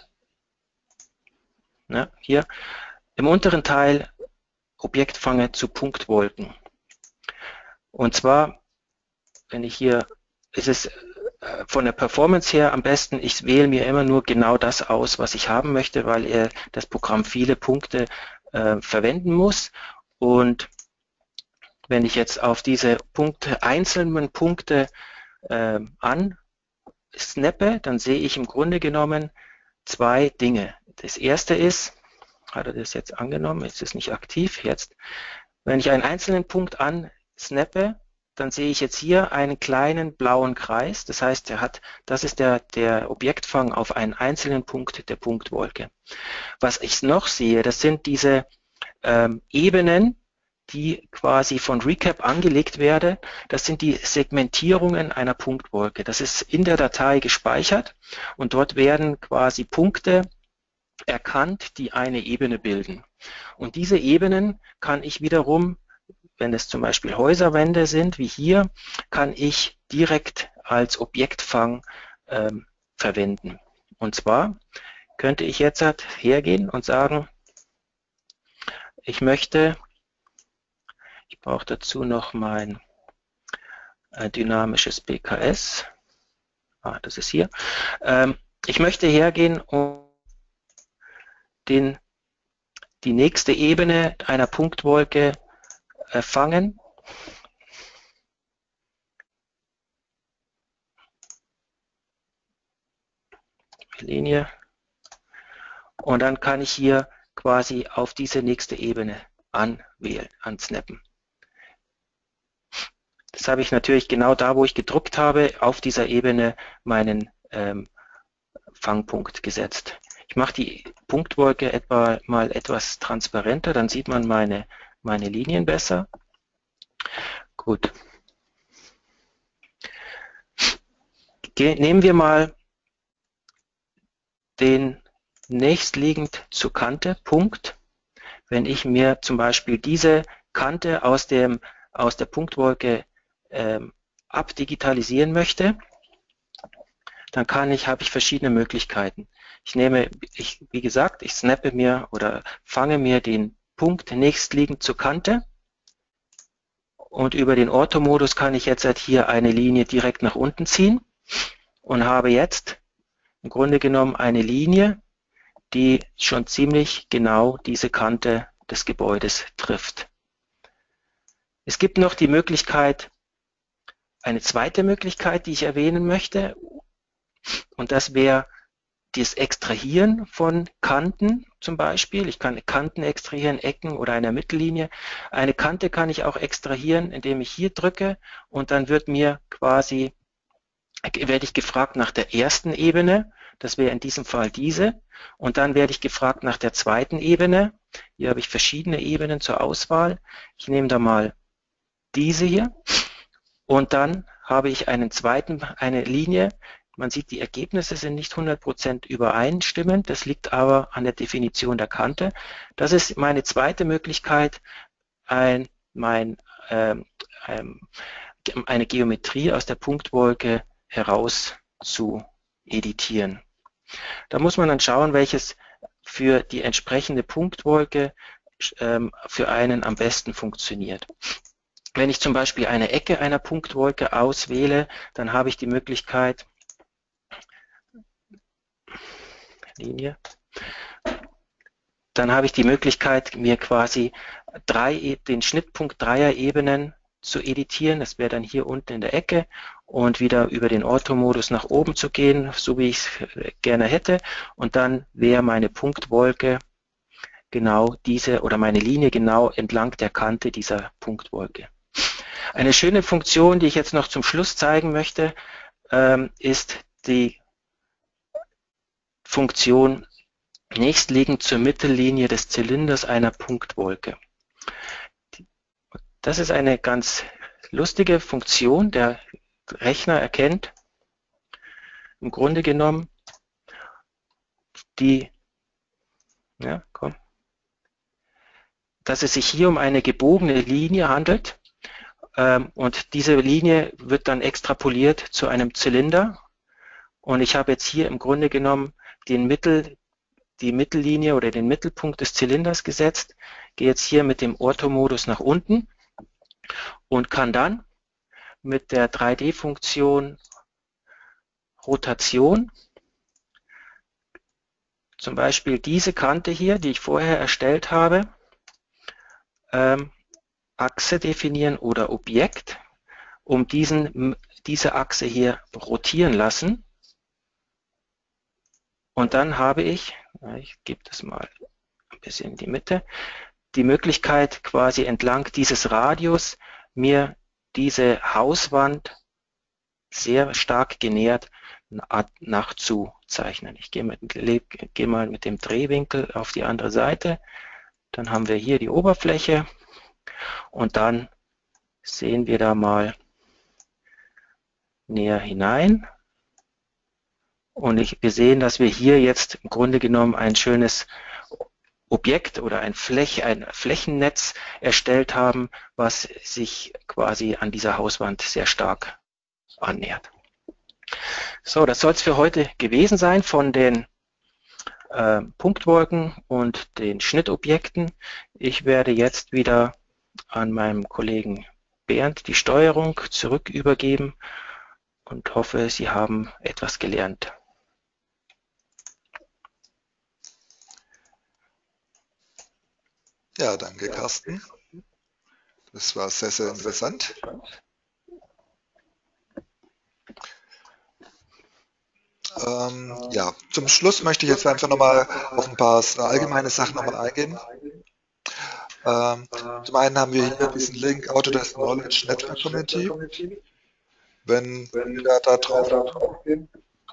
hier im unteren Teil Objektfange zu Punktwolken. Und zwar, wenn ich hier, ist es von der Performance her am besten, ich wähle mir immer nur genau das aus, was ich haben möchte, weil das Programm viele Punkte verwenden muss. Und wenn ich jetzt auf diese einzelnen Punkte ansnappe, dann sehe ich im Grunde genommen zwei Dinge. Das erste ist, hat er das jetzt angenommen, ist es nicht aktiv jetzt. Wenn ich einen einzelnen Punkt ansnappe, dann sehe ich jetzt hier einen kleinen blauen Kreis. Das heißt, das ist der Objektfang auf einen einzelnen Punkt der Punktwolke. Was ich noch sehe, das sind diese Ebenen, die quasi von Recap angelegt werden. Das sind die Segmentierungen einer Punktwolke. Das ist in der Datei gespeichert und dort werden quasi Punkte erkannt, die eine Ebene bilden. Und diese Ebenen kann ich wiederum, wenn es zum Beispiel Häuserwände sind, wie hier, kann ich direkt als Objektfang verwenden. Und zwar könnte ich jetzt hergehen und sagen, ich brauche dazu noch mein dynamisches BKS. Das ist hier. Ich möchte hergehen und die nächste Ebene einer Punktwolke fangen. Linie. Und dann kann ich hier quasi auf diese nächste Ebene ansnappen. Das habe ich natürlich genau da, wo ich gedruckt habe, auf dieser Ebene meinen Fangpunkt gesetzt. Ich mache die Punktwolke mal etwas transparenter, dann sieht man meine Linien besser. Gut. Nehmen wir mal den nächstliegend zur Kante Punkt. Wenn ich mir zum Beispiel diese Kante aus der Punktwolke abdigitalisieren möchte, dann habe ich verschiedene Möglichkeiten. Wie gesagt, ich snappe mir oder fange mir den Punkt nächstliegend zur Kante und über den Ortho-Modus kann ich jetzt hier eine Linie direkt nach unten ziehen und habe jetzt im Grunde genommen eine Linie, die schon ziemlich genau diese Kante des Gebäudes trifft. Es gibt noch die Möglichkeit, eine zweite Möglichkeit, die ich erwähnen möchte, und das wäre das Extrahieren von Kanten zum Beispiel. Ich kann Kanten extrahieren, Ecken oder einer Mittellinie. Eine Kante kann ich auch extrahieren, indem ich hier drücke und dann werde ich gefragt nach der ersten Ebene. Das wäre in diesem Fall diese. Und dann werde ich gefragt nach der zweiten Ebene. Hier habe ich verschiedene Ebenen zur Auswahl. Ich nehme da mal diese hier. Und dann habe ich eine Linie. Man sieht, die Ergebnisse sind nicht 100% übereinstimmend. Das liegt aber an der Definition der Kante. Das ist meine zweite Möglichkeit, eine Geometrie aus der Punktwolke heraus zu editieren. Da muss man dann schauen, welches für die entsprechende Punktwolke für einen am besten funktioniert. Wenn ich zum Beispiel eine Ecke einer Punktwolke auswähle, dann habe ich die Möglichkeit, mir quasi den Schnittpunkt dreier Ebenen zu editieren. Das wäre dann hier unten in der Ecke und wieder über den Ortho-Modus nach oben zu gehen, so wie ich es gerne hätte. Und dann wäre meine Punktwolke genau diese oder meine Linie genau entlang der Kante dieser Punktwolke. Eine schöne Funktion, die ich jetzt noch zum Schluss zeigen möchte, ist die Funktion nächstliegend zur Mittellinie des Zylinders einer Punktwolke. Das ist eine ganz lustige Funktion. Der Rechner erkennt im Grunde genommen dass es sich hier um eine gebogene Linie handelt. Und diese Linie wird dann extrapoliert zu einem Zylinder. Und ich habe jetzt hier im Grunde genommen die Mittellinie oder den Mittelpunkt des Zylinders gesetzt, gehe jetzt hier mit dem Ortho-Modus nach unten und kann dann mit der 3D-Funktion Rotation zum Beispiel diese Kante hier, die ich vorher erstellt habe, Achse definieren oder Objekt um diese Achse hier rotieren lassen. Und dann habe ich gebe das mal ein bisschen in die Mitte, die Möglichkeit quasi entlang dieses Radius mir diese Hauswand sehr stark genähert nachzuzeichnen. Ich gehe mal mit dem Drehwinkel auf die andere Seite. Dann haben wir hier die Oberfläche und dann sehen wir da mal näher hinein. Und wir sehen, dass wir hier jetzt im Grunde genommen ein schönes Objekt oder ein Flächennetz erstellt haben, was sich quasi an dieser Hauswand sehr stark annähert. So, das soll es für heute gewesen sein von den Punktwolken und den Schnittobjekten. Ich werde jetzt wieder an meinem Kollegen Bernd die Steuerung zurück übergeben und hoffe, Sie haben etwas gelernt. Ja, danke, Carsten. Das war sehr, sehr interessant. Ja, zum Schluss möchte ich jetzt einfach nochmal auf ein paar allgemeine Sachen nochmal eingehen. Zum einen haben wir hier diesen Link Autodesk Knowledge Network Community. Wenn wir da drauf gehen,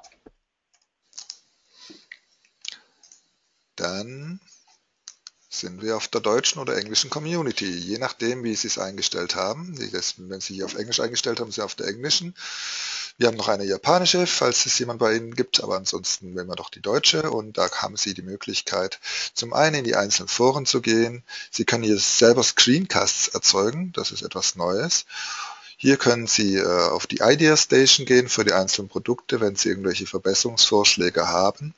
dann sind wir auf der deutschen oder englischen Community, je nachdem, wie Sie es eingestellt haben. Wenn Sie hier auf Englisch eingestellt haben, sind Sie auf der englischen. Wir haben noch eine japanische, falls es jemand bei Ihnen gibt, aber ansonsten wählen wir doch die deutsche und da haben Sie die Möglichkeit, zum einen in die einzelnen Foren zu gehen. Sie können hier selber Screencasts erzeugen, das ist etwas Neues. Hier können Sie auf die Idea Station gehen für die einzelnen Produkte, wenn Sie irgendwelche Verbesserungsvorschläge haben.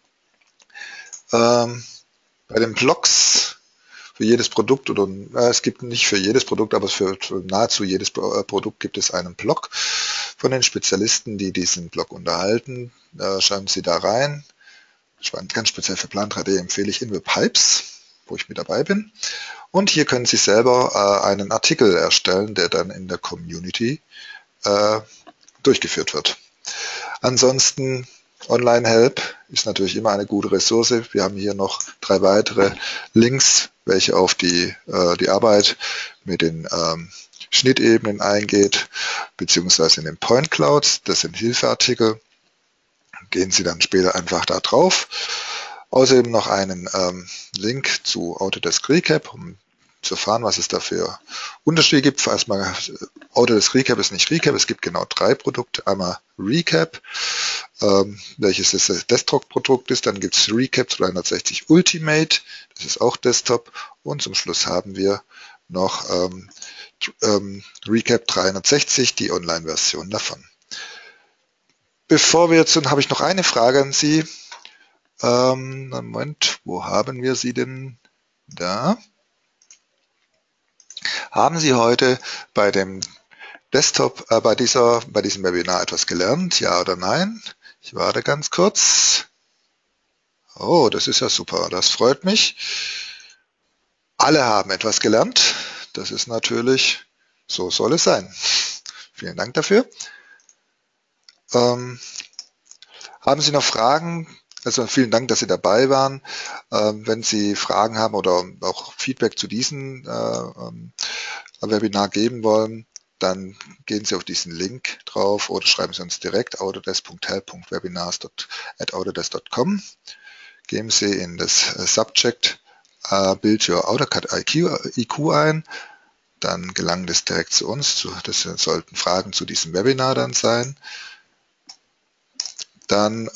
Bei den Blogs für jedes Produkt, oder es gibt nicht für jedes Produkt, aber für nahezu jedes Produkt gibt es einen Blog von den Spezialisten, die diesen Blog unterhalten. Schauen Sie da rein. Ganz speziell für Plan 3D empfehle ich InWebHypes, wo ich mit dabei bin. Und hier können Sie selber einen Artikel erstellen, der dann in der Community durchgeführt wird. Ansonsten Online-Help ist natürlich immer eine gute Ressource. Wir haben hier noch 3 weitere Links, welche auf die Arbeit mit den Schnittebenen eingeht, beziehungsweise in den Point Clouds. Das sind Hilfeartikel. Gehen Sie dann später einfach da drauf. Außerdem noch einen Link zu Autodesk Recap, um zu erfahren, was es da für Unterschiede gibt. Erstmal, Autodesk Recap ist nicht Recap, es gibt genau 3 Produkte. Einmal Recap, welches das Desktop-Produkt ist, dann gibt es Recap 360 Ultimate, das ist auch Desktop, und zum Schluss haben wir noch Recap 360, die Online-Version davon. Bevor wir jetzt sind, habe ich noch eine Frage an Sie. Moment, wo haben wir sie denn? Da. Haben Sie heute bei dem Desktop, bei diesem Webinar etwas gelernt? Ja oder nein? Ich warte ganz kurz. Oh, das ist ja super, das freut mich. Alle haben etwas gelernt. Das ist natürlich, so soll es sein. Vielen Dank dafür. Haben Sie noch Fragen? Also vielen Dank, dass Sie dabei waren. Wenn Sie Fragen haben oder auch Feedback zu diesem Webinar geben wollen, dann gehen Sie auf diesen Link drauf oder schreiben Sie uns direkt autodesk.help.webinars@autodesk.com. Geben Sie in das Subject Build Your AutoCAD IQ ein, dann gelangt es direkt zu uns. Das sollten Fragen zu diesem Webinar dann sein. Dann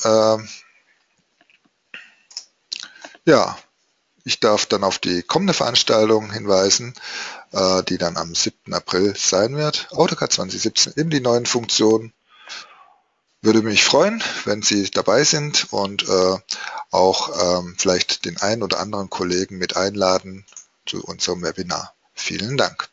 ja, ich darf dann auf die kommende Veranstaltung hinweisen, die dann am 7. April sein wird. AutoCAD 2017 in die neuen Funktionen. Würde mich freuen, wenn Sie dabei sind und auch vielleicht den einen oder anderen Kollegen mit einladen zu unserem Webinar. Vielen Dank.